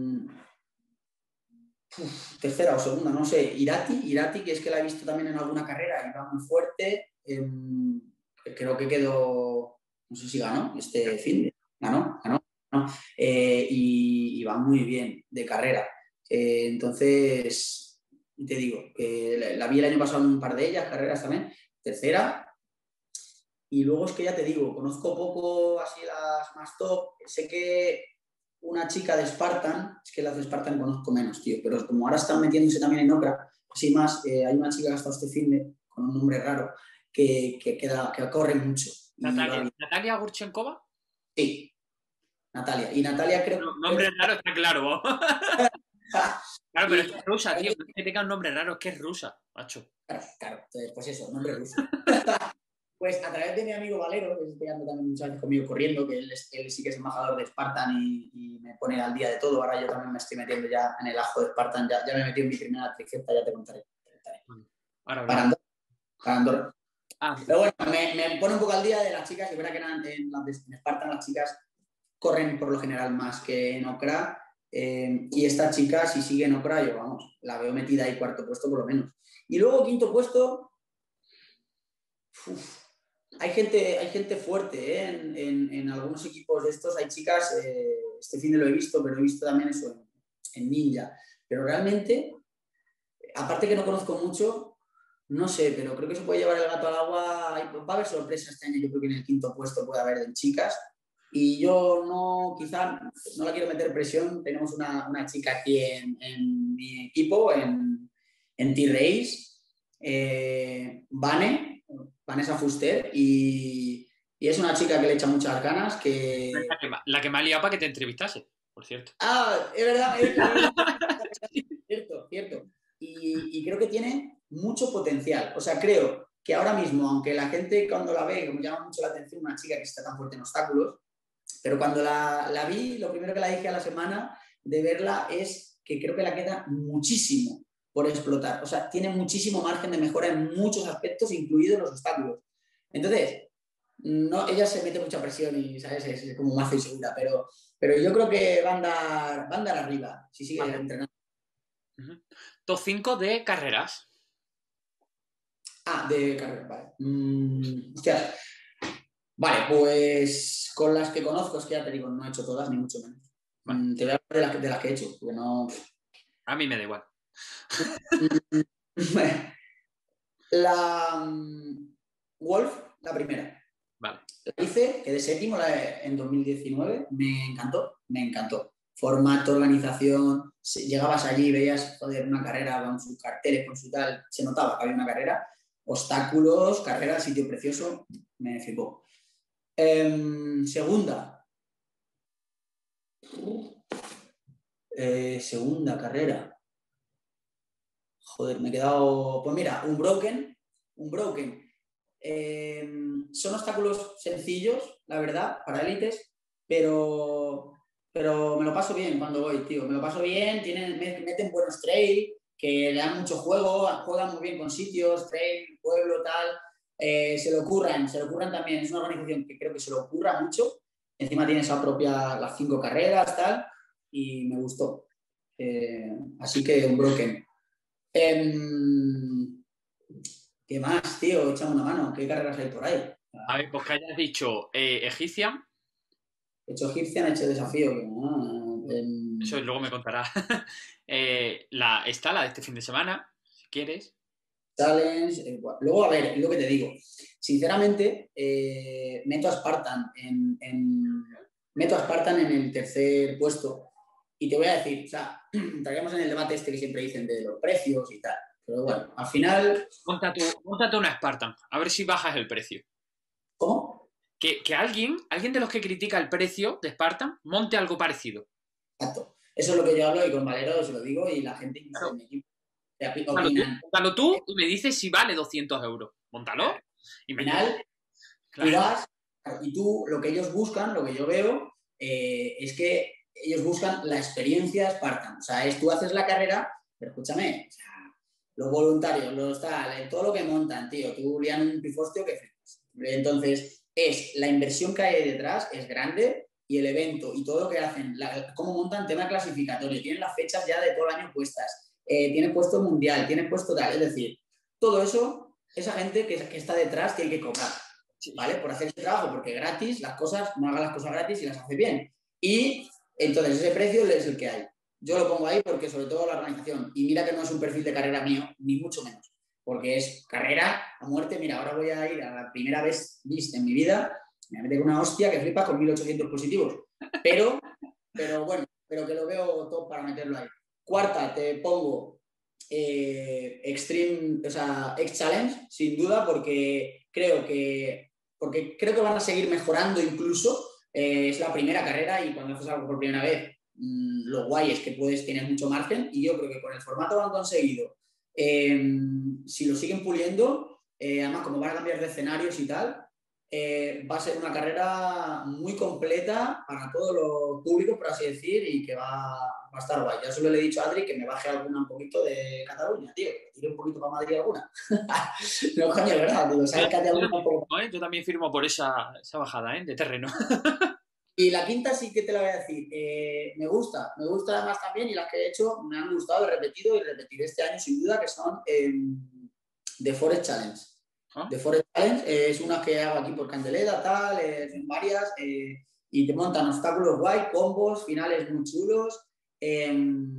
uf, tercera o segunda, no sé, Irati, Irati, que es que la he visto también en alguna carrera y va muy fuerte. Eh, creo que quedó, no sé si ganó este fin, ganó, ganó, ganó eh, y, y va muy bien de carrera. Eh, entonces, te digo, que la, la vi el año pasado en un par de ellas, carreras también. Tercera. Y luego es que ya te digo, conozco poco así las más top. Sé que una chica de Spartan, es que las de Spartan conozco menos, tío, pero como ahora están metiéndose también en Ocra, así más, eh, hay una chica que ha estado este fin de, con un nombre raro, que, que, que, da, que corre mucho. ¿Natalia, ¿Natalia Gurchenkova? Sí, Natalia. Y Natalia creo no, nombre que... raro está claro. Claro, pero y, es rusa, tío. No es que tenga un nombre raro, es que es rusa, macho. Claro, claro. Entonces, pues eso, nombre ruso. Pues a través de mi amigo Valero, que estoy ando también muchas veces conmigo corriendo, que él, es, él sí que es embajador de Spartan y, y me pone al día de todo. Ahora yo también me estoy metiendo ya en el ajo de Spartan, ya, ya me he metido en mi primera triceta, ya te contaré. Te contaré. Ahora, para Andorra. Para Andorra. Ah. Pero bueno, me, me pone un poco al día de las chicas, que es verdad que en, en, en Spartan las chicas corren por lo general más que en Ocra. Eh, y esta chica, si sigue en Ocra, yo vamos, la veo metida ahí cuarto puesto por lo menos. Y luego quinto puesto... Uf, hay gente, hay gente fuerte, ¿eh? en, en, en algunos equipos de estos hay chicas, eh, este fin de lo he visto, pero he visto también eso en, en Ninja. Pero realmente, aparte que no conozco mucho, no sé, pero creo que se puede llevar el gato al agua. Va a haber sorpresas este año, yo creo que en el quinto puesto puede haber en chicas. Y yo no, quizá, no la quiero meter presión. Tenemos una, una chica aquí en, en mi equipo, en, en T-Race, eh, Vane, Vanessa Fuster, y, y es una chica que le echa muchas ganas. Que... La que, la que me ha liado para que te entrevistase, por cierto. Ah, es verdad, es verdad. Cierto, cierto. Y, y creo que tiene mucho potencial. O sea, creo que ahora mismo, aunque la gente cuando la ve, me llama mucho la atención una chica que está tan fuerte en obstáculos, pero cuando la, la vi, lo primero que la dije a la semana de verla es que creo que la queda muchísimo por explotar. O sea, tiene muchísimo margen de mejora en muchos aspectos, incluidos los obstáculos. Entonces, no, ella se mete mucha presión y, ¿sabes? Es, es como mazo y segura, pero, pero yo creo que va a andar, va a andar arriba si sigue vale. entrenando. Uh-huh. Top cinco de carreras. Ah, de carreras, vale. Mm, hostia. Vale, pues con las que conozco, es que ya te digo, no he hecho todas, ni mucho menos. Vale. Mm, te voy a hablar de las, que, de las que he hecho, porque no... A mí me da igual. La um, Wolf, la primera. Vale. La hice, quedé séptimo en dos mil diecinueve, me encantó, me encantó. Formato, organización, llegabas allí, veías, joder, una carrera con sus carteles, con su tal, se notaba que había una carrera, obstáculos, carrera, sitio precioso, me flipó. Eh, segunda. Eh, segunda carrera. Joder, me he quedado... Pues mira, un broken, un broken. Eh, son obstáculos sencillos, la verdad, para élites, pero, pero me lo paso bien cuando voy, tío. Me lo paso bien, tienen, meten buenos trail, que le dan mucho juego, juegan muy bien con sitios, trail, pueblo, tal. Eh, se lo ocurran, se lo ocurran también. Es una organización que creo que se lo ocurra mucho. Encima tiene esa propia, las cinco carreras, tal, y me gustó. Eh, así que un broken. Eh, ¿Qué más, tío? Échame una mano. ¿Qué carreras hay por ahí? A ver, pues que hayas dicho eh, Egipcian. He hecho Egipcian, he hecho desafío. Que, ah, em, Eso luego me contará. eh, la, está la de este fin de semana, si quieres. Challenge. Eh, luego, a ver, es lo que te digo. Sinceramente, eh, meto a Spartan en, en, meto a Spartan en el tercer puesto. Y te voy a decir, o sea, entraríamos en el debate este que siempre dicen de los precios y tal. Pero bueno, al final. Móntate una Spartan, a ver si bajas el precio. ¿Cómo? Que, que alguien, alguien de los que critica el precio de Spartan, monte algo parecido. Exacto. Eso es lo que yo hablo y con Valero se lo digo y la gente incluso Claro. en mi equipo te Móntalo tú, opinan. móntalo tú y me dices si vale doscientos euros. Móntalo. Y Al me final, claro. tú vas y tú, lo que ellos buscan, lo que yo veo, eh, es que ellos buscan la experiencia Spartan. O sea, es tú haces la carrera, pero escúchame, o sea, los voluntarios, los tal, todo lo que montan, tío, tú lian un pifostio que flipas. Entonces, es la inversión que hay detrás, es grande, y el evento y todo lo que hacen, la, cómo montan tema clasificatorio, tienen las fechas ya de todo el año puestas, eh, tienen puesto mundial, tienen puesto tal, es decir, todo eso, esa gente que, que está detrás tiene que cobrar. ¿Vale? Por hacer ese trabajo, porque gratis, las cosas, no haga las cosas gratis y las hace bien. Y entonces ese precio es el que hay. Yo lo pongo ahí porque sobre todo la organización, y mira que no es un perfil de carrera mío, ni mucho menos, porque es carrera a muerte. Mira, ahora voy a ir a la primera vez vista en mi vida, me voy a meter una hostia que flipas con mil ochocientos positivos, pero, pero bueno, pero que lo veo top para meterlo ahí. Cuarta, te pongo eh, Extreme, o sea, X-Challenge, sin duda, porque creo que porque creo que van a seguir mejorando incluso. Eh, es la primera carrera y cuando haces algo por primera vez, mmm, lo guay es que puedes tener mucho margen y yo creo que con el formato lo han conseguido. Eh, si lo siguen puliendo, eh, además como van a cambiar de escenarios y tal, eh, va a ser una carrera muy completa para todos los públicos, por así decir, y que va, va a estar guay. Ya solo le he dicho a Adri que me baje alguna un poquito de Cataluña, tío, que tire un poquito para Madrid alguna. No, coño, es verdad, digo, ¿sabes que hay alguna un poco? Yo también firmo por esa, esa bajada, ¿eh? De terreno. Y la quinta sí que te la voy a decir. Eh, me gusta, me gusta además también, y las que he hecho me han gustado, he repetido y repetiré este año sin duda, que son eh, The Forest Challenge. ¿Ah? The Forest Challenge eh, es una que hago aquí por Candelera, tal, eh, son varias, eh, y te montan obstáculos guay, combos, finales muy chulos eh,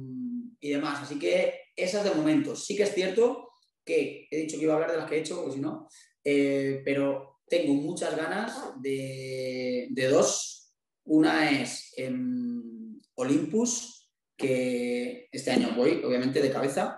y demás. Así que esas de momento. Sí que es cierto que he dicho que iba a hablar de las que he hecho, pues si no, eh, pero tengo muchas ganas de, de dos. Una es en Olympus, que este año voy, obviamente, de cabeza,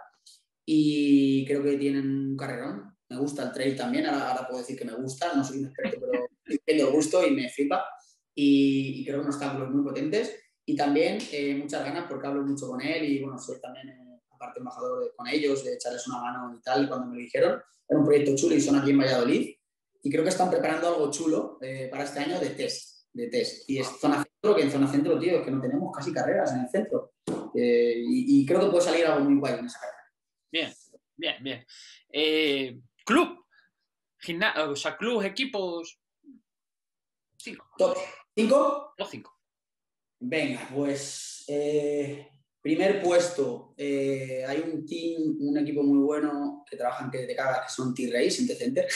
y creo que tienen un carrerón. Me gusta el trail también, ahora, ahora puedo decir que me gusta, no soy un experto, pero tengo gusto y me flipa. Y, y creo que unos obstáculos muy potentes. Y también eh, muchas ganas porque hablo mucho con él y bueno, soy también, eh, aparte, embajador de, con ellos, de echarles una mano y tal, cuando me lo dijeron. Era un proyecto chulo y son aquí en Valladolid. Y creo que están preparando algo chulo eh, para este año de test. de test. Y es zona centro, que en zona centro, tío, es que no tenemos casi carreras en el centro. Eh, y, y creo que puede salir algo muy guay en esa carrera. Bien, bien, bien. Eh, club, gimna o sea, club, equipos. Cinco. Top. ¿Cinco? Los cinco. Venga, pues eh, primer puesto. Eh, hay un team, un equipo muy bueno que trabajan que te cagas, que son T-Race, en T-Center.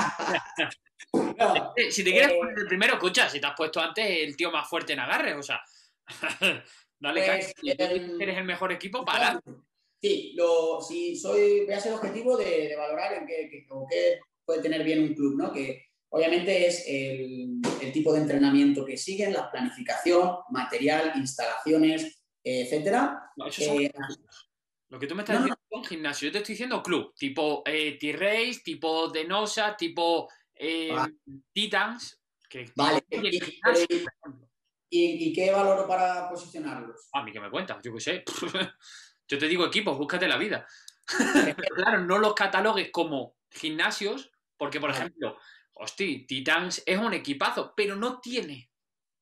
No, si te quieres eh, poner el primero, escucha, si te has puesto antes el tío más fuerte en agarre, o sea, dale pues, caña. Si el, eres el mejor equipo, para. Sí, lo, si soy, voy a ser objetivo de, de valorar en qué, qué, qué puede tener bien un club, ¿no? Que obviamente es el, el tipo de entrenamiento que siguen, la planificación, material, instalaciones, eh, etcétera. No, eso son eh, lo que tú me estás no, diciendo es no. gimnasio. Yo te estoy diciendo club, tipo eh, T-Race, tipo Denosa, tipo eh, ah. Titans. Que vale, y, gimnasio, y, y, ¿y qué valoro para posicionarlos? A mí que me cuentas, yo qué sé. Yo te digo equipos, búscate la vida. Pero claro, no los catalogues como gimnasios, porque, por vale. ejemplo, hostia, Titans es un equipazo, pero no tiene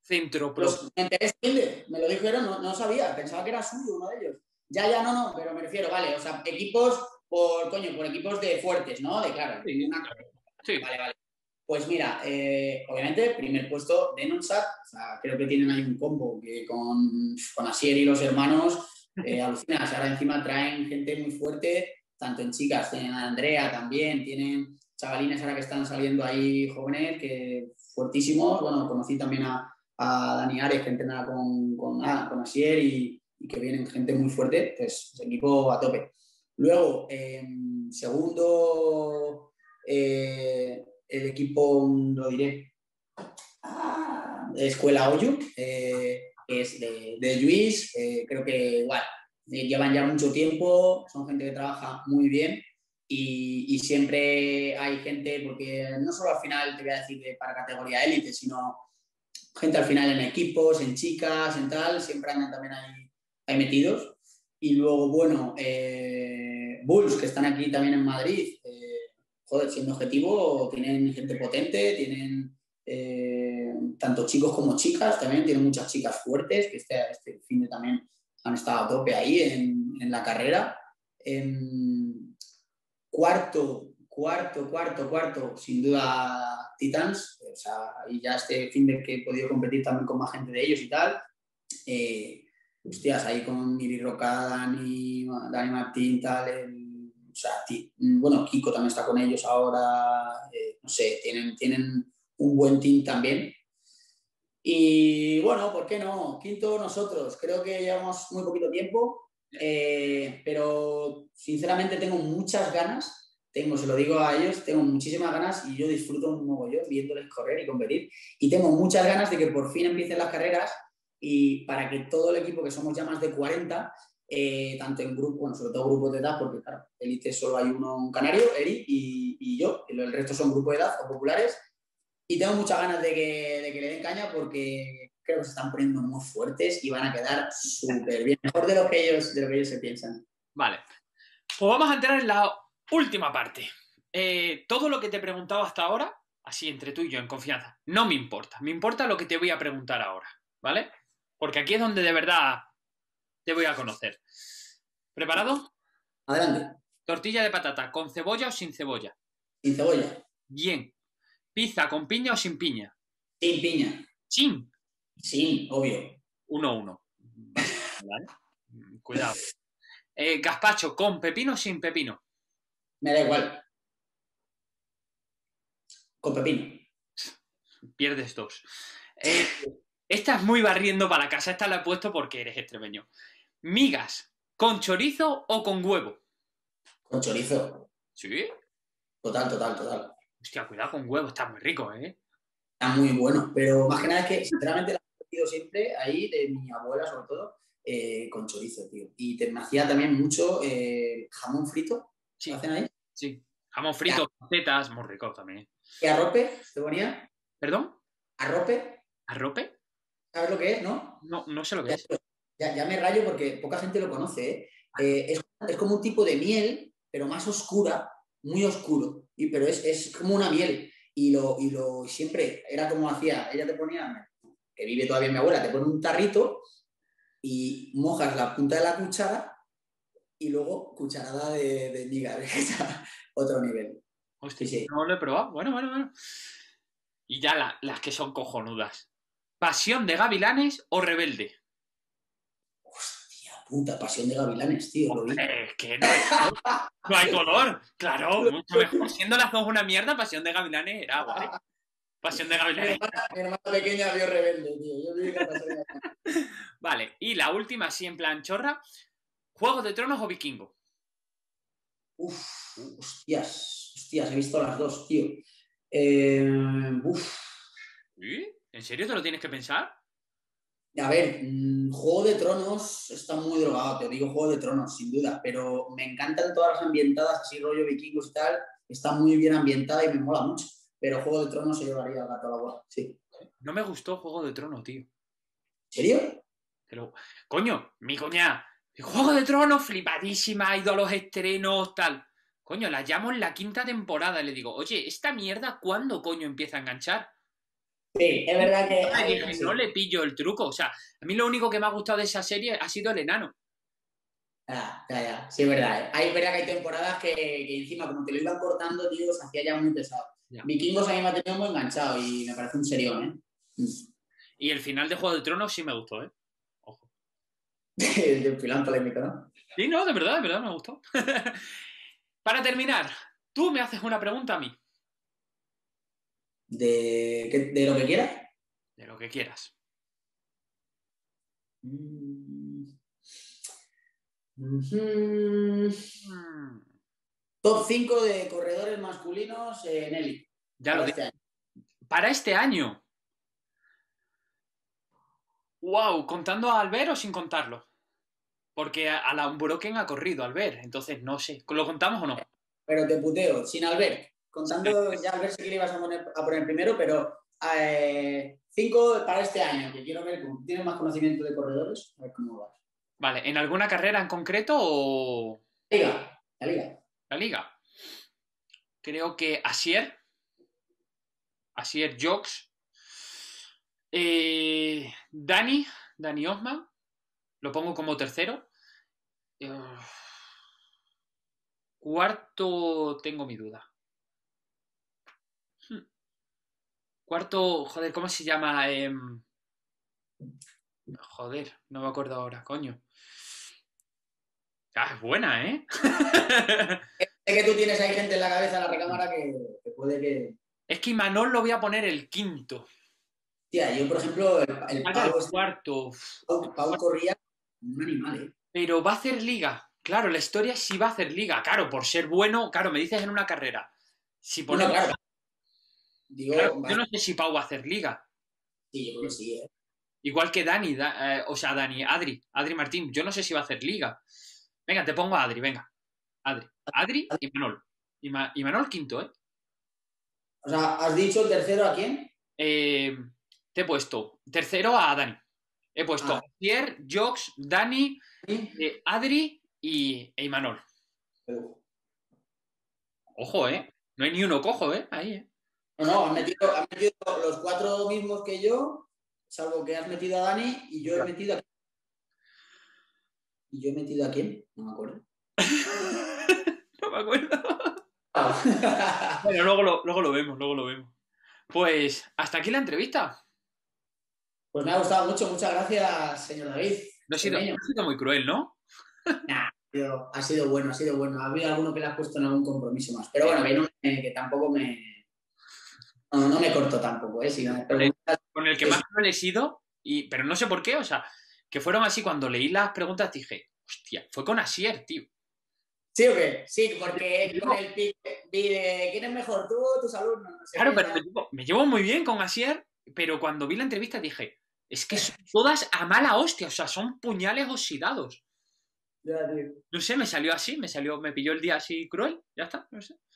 Centro Pro. Pues me enteré este finde, me lo dijeron, no, no sabía, pensaba que era suyo uno de ellos. Ya, ya, no, no, pero me refiero, vale, o sea, equipos por, coño, por equipos de fuertes, ¿no? De claro, Sí, una... claro. Sí. Vale, vale. Pues mira, eh, obviamente, primer puesto de Nonsat, o sea, creo que tienen ahí un combo que con, con Asier y los hermanos, eh, alucinas, ahora encima traen gente muy fuerte, tanto en chicas, tienen a Andrea también, tienen chavalines ahora que están saliendo ahí jóvenes, que fuertísimos, bueno, conocí también a, a Dani Ares, que entrena con, con, ah, con Asier y, y que vienen gente muy fuerte, pues equipo a tope. Luego, eh, segundo... Eh, el equipo, lo diré, ah, de Escuela Oyu, eh, es de, de Lluís, eh, creo que igual, eh, llevan ya mucho tiempo, son gente que trabaja muy bien y, y, siempre hay gente, porque no solo al final te voy a decir de, para categoría élite, sino gente al final en equipos, en chicas, en tal, siempre andan también ahí, ahí metidos. Y luego, bueno, eh, Bulls, que están aquí también en Madrid, eh, joder, siendo objetivo, tienen gente potente, tienen eh, tanto chicos como chicas, también tienen muchas chicas fuertes, que este, este fin de también han estado a tope ahí en, en la carrera. En cuarto, cuarto, cuarto, cuarto, sin duda Titans, o sea, y ya este fin de que he podido competir también con más gente de ellos y tal. Eh, hostias, ahí con Miri Roca, Dani, Dani Martín, tal, el, o sea, ti, bueno, Kiko también está con ellos ahora, eh, no sé, tienen, tienen un buen team también. Y bueno, ¿por qué no? Quinto nosotros, creo que llevamos muy poquito tiempo, eh, pero sinceramente tengo muchas ganas, tengo, se lo digo a ellos, tengo muchísimas ganas y yo disfruto un mogollón viéndoles correr y competir. Y tengo muchas ganas de que por fin empiecen las carreras y para que todo el equipo, que somos ya más de cuarenta, eh, tanto en grupo, bueno, sobre todo grupos de edad, porque claro, élite solo hay uno, un canario, Eri, y, y yo, y el resto son grupos de edad o populares. Y tengo muchas ganas de que, de que le den caña porque creo que se están poniendo muy fuertes y van a quedar súper bien. Mejor de lo, que ellos, de lo que ellos se piensan. Vale. Pues vamos a entrar en la última parte. Eh, todo lo que te he preguntado hasta ahora, así entre tú y yo, en confianza, no me importa. Me importa lo que te voy a preguntar ahora, ¿vale? Porque aquí es donde de verdad te voy a conocer. ¿Preparado? Adelante. Tortilla de patata, ¿con cebolla o sin cebolla? Sin cebolla. Bien. ¿Pizza con piña o sin piña? Sin piña. Sin. Sin, obvio. Uno, uno. Vale. Cuidado. Eh, ¿Gazpacho con pepino o sin pepino? Me da igual. Con pepino. Pierdes dos. Eh, esta es muy barriendo para la casa. Esta la he puesto porque eres extremeño. ¿Migas con chorizo o con huevo? Con chorizo. ¿Sí? Total, total, total. Hostia, cuidado con huevo. Está muy rico, ¿eh? Está muy bueno. Pero más que nada es que, sinceramente, la he metido siempre ahí, de mi abuela sobre todo, eh, con chorizo, tío. Y te, me hacía también mucho eh, jamón frito. Sí. ¿Lo hacen ahí? Sí. Jamón frito, pacetas, muy rico también. ¿Y arrope? ¿Te ponía? ¿Perdón? ¿Arrope? ¿Arrope? ¿Sabes lo que es, no? No, no sé lo que Ya, es. ya, ya me rayo porque poca gente lo conoce, ¿eh? Eh, es, es como un tipo de miel, pero más oscura, muy oscuro. Y, pero es, es como una miel. Y lo, y lo siempre era como hacía, ella te ponía, que vive todavía mi abuela, te pone un tarrito y mojas la punta de la cuchara y luego cucharada de, de miga, de otro nivel. Hostia, Sí, sí. no lo he probado. Bueno, bueno, bueno. Y ya la, las que son cojonudas. ¿Pasión de Gavilanes o Rebelde? Hostia puta, Pasión de Gavilanes, tío, lo vi. Es que no hay color. No hay color. Claro, mucho mejor. Siendo las dos una mierda, Pasión de Gavilanes era guay. Pasión de Mi Gavilanes. hermana, mi hermana pequeña vio Rebelde, tío. Yo vi la Pasión de Gavilanes. Vale, y la última, así en plan chorra. ¿Juego de Tronos o Vikingo? Uf, hostias, hostias, he visto las dos, tío. Eh, uf. ¿Sí? ¿En serio te lo tienes que pensar? A ver, mmm, Juego de Tronos está muy drogado, te digo Juego de Tronos, sin duda, pero me encantan todas las ambientadas, así rollo vikingos y tal, está muy bien ambientada y me mola mucho, pero Juego de Tronos se llevaría el gato a la bola, sí. No me gustó Juego de Tronos, tío. ¿En serio? Pero, coño, mi coña, Juego de Tronos, flipadísima, ha ido a los estrenos, tal. Coño, la llamo en la quinta temporada y le digo, oye, ¿esta mierda cuándo coño empieza a enganchar? Sí, es verdad que... Y hay- dije, sí. no le pillo el truco. O sea, a mí lo único que me ha gustado de esa serie ha sido el enano. Ah, ya, ya, sí, es verdad. ¿eh? Hay, es verdad que hay temporadas que, que encima, como te lo iban cortando, tío, se hacía ya muy pesado. Ya. Vikingos a mí me ha tenido muy enganchado y me parece un serión, ¿eh? Mm. Y el final de Juego de Tronos sí me gustó, ¿eh? Ojo. De filán polémico, ¿no? Sí, no, de verdad, de verdad me gustó. Para terminar, tú me haces una pregunta a mí, De, ¿qué- de lo que quieras. de lo que quieras. Mm. Mhm. Mm, Top cinco de corredores masculinos en élite ya lo para dije. este año. Para este año. Wow, ¿contando a Albert o sin contarlo? Porque a la Unbroken ha corrido Albert, entonces no sé. ¿Lo contamos o no? Pero te puteo, sin Albert. Contando, ya Albert sé que le ibas a poner, a poner primero, pero eh, cinco para este año, que quiero ver cómo tienes más conocimiento de corredores, a ver cómo vas. Vale, ¿en alguna carrera en concreto o Liga, la liga. la liga? Creo que Asier, Asier Jox, eh, Dani, Dani Osman, lo pongo como tercero. Eh, cuarto, tengo mi duda. Hmm. Cuarto, joder, ¿cómo se llama? Eh, joder, no me acuerdo ahora, coño. Ah, es buena, ¿eh? Sé que tú tienes ahí gente en la cabeza en la recámara que, que puede que. Es que Imanol lo voy a poner el quinto. Tía, yo, por ejemplo, el, el Falta el Pau, este, cuarto. Pau, Pau corría como un animal, ¿eh? Pero va a hacer liga. Claro, la historia es si va a hacer liga. Claro, por ser bueno, claro, me dices en una carrera. Si No, no, ponemos. claro. Claro, Digo, yo vale, no sé si Pau va a hacer liga. sí, yo creo que sí, ¿eh? Igual que Dani, Da- eh, o sea, Dani, Adri, Adri Martín. Yo no sé si va a hacer liga. Venga, te pongo a Adri, venga. Adri. Adri y Manol. Y, Ma- y Manol quinto, ¿eh? O sea, ¿has dicho el tercero a quién? Eh, Te he puesto tercero a Dani. He puesto Ah, a Pierre, Jox, Dani, sí. eh, Adri y e Imanol. Pero- Ojo, ¿eh? No hay ni uno cojo, ¿eh? Ahí, ¿eh? No, no, has metido, has metido los cuatro mismos que yo, salvo que has metido a Dani y yo he metido a... ¿Y yo he metido a quién? No me acuerdo. No me acuerdo. Ah. Bueno, luego lo, luego lo vemos, luego lo vemos. Pues hasta aquí la entrevista. Pues me ha gustado mucho, muchas gracias, señor David. No ha sido, no Cermeño. ha sido muy cruel, ¿no? Nah, tío, ha sido bueno, ha sido bueno. Ha habido alguno que le has puesto en algún compromiso más. Pero bueno, que, no me- que tampoco me... No, no me corto tampoco, ¿eh? Si me Con el, preguntas... con el que Sí, más sí. cruel he sido, y, pero no sé por qué, o sea, que fueron así cuando leí las preguntas dije, hostia, fue con Asier, tío. ¿Sí o qué? Sí, porque con Digo, el pic vi de quién es mejor, tú o tus alumnos, no sé claro, qué. pero Tal. me llevo, me llevo muy bien con Asier, pero cuando vi la entrevista dije, es que son todas a mala hostia, o sea, son puñales oxidados. Ya, tío. No sé, me salió así, me salió, me pilló el día así cruel, ya está, no sé.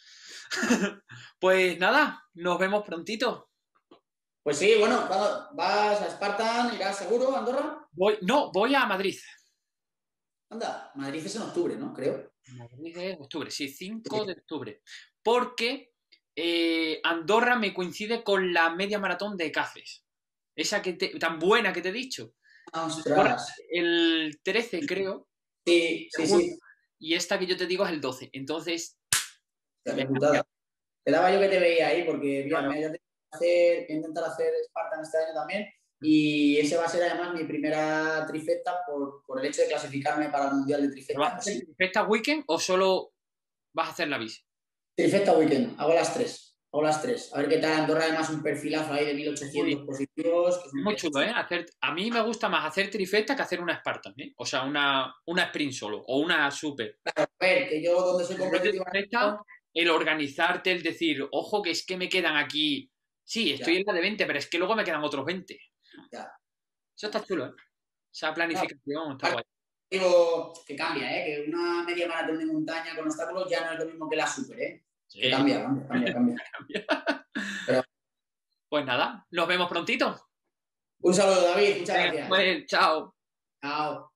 Pues nada, nos vemos prontito. Pues sí, bueno, va- vas a Spartan, irás seguro, a Andorra. Voy, no, voy a Madrid. Anda, Madrid es en octubre, ¿no? Creo. Madrid de octubre, sí, Sí. cinco de octubre. Porque eh, Andorra me coincide con la media maratón de Cáceres. Esa que te- tan buena que te he dicho. Andorra Ostras. el trece, creo, Sí, de sí, junio, sí. y esta que yo te digo es el doce. Entonces, Ya, me qué putada. Te daba yo que te veía ahí porque mira, claro, me voy a hacer, voy a intentar hacer Spartan este año también y ese va a ser además mi primera trifecta por, por el hecho de clasificarme para el Mundial de ¿lo vas a Trifecta. hacer Sí. esta weekend o solo vas a hacer la bici? Trifecta weekend, hago las tres. Hago las tres. A ver qué tal. Andorra además un perfilazo ahí de mil ochocientos Muy, positivos. Que son muy días chulo, ¿eh? Hacer, a mí me gusta más hacer trifecta que hacer una Spartan, ¿eh? O sea, una, una sprint solo o una super. A ver, que yo donde soy El rollo competitivo de esta, el organizarte, el decir, ojo, que es que me quedan aquí. Sí, estoy ya, en la de veinte, pero es que luego me quedan otros veinte. ya. Eso está chulo, ¿eh? Esa Claro, planificación está guay. digo que cambia, ¿eh? Que una media maratón de montaña con obstáculos ya no es lo mismo que la super, ¿eh? Que Sí. cambia, cambia, cambia, cambia. Pero Pues nada, nos vemos prontito. un saludo, David. Muchas Venga, gracias. pues, chao. Chao.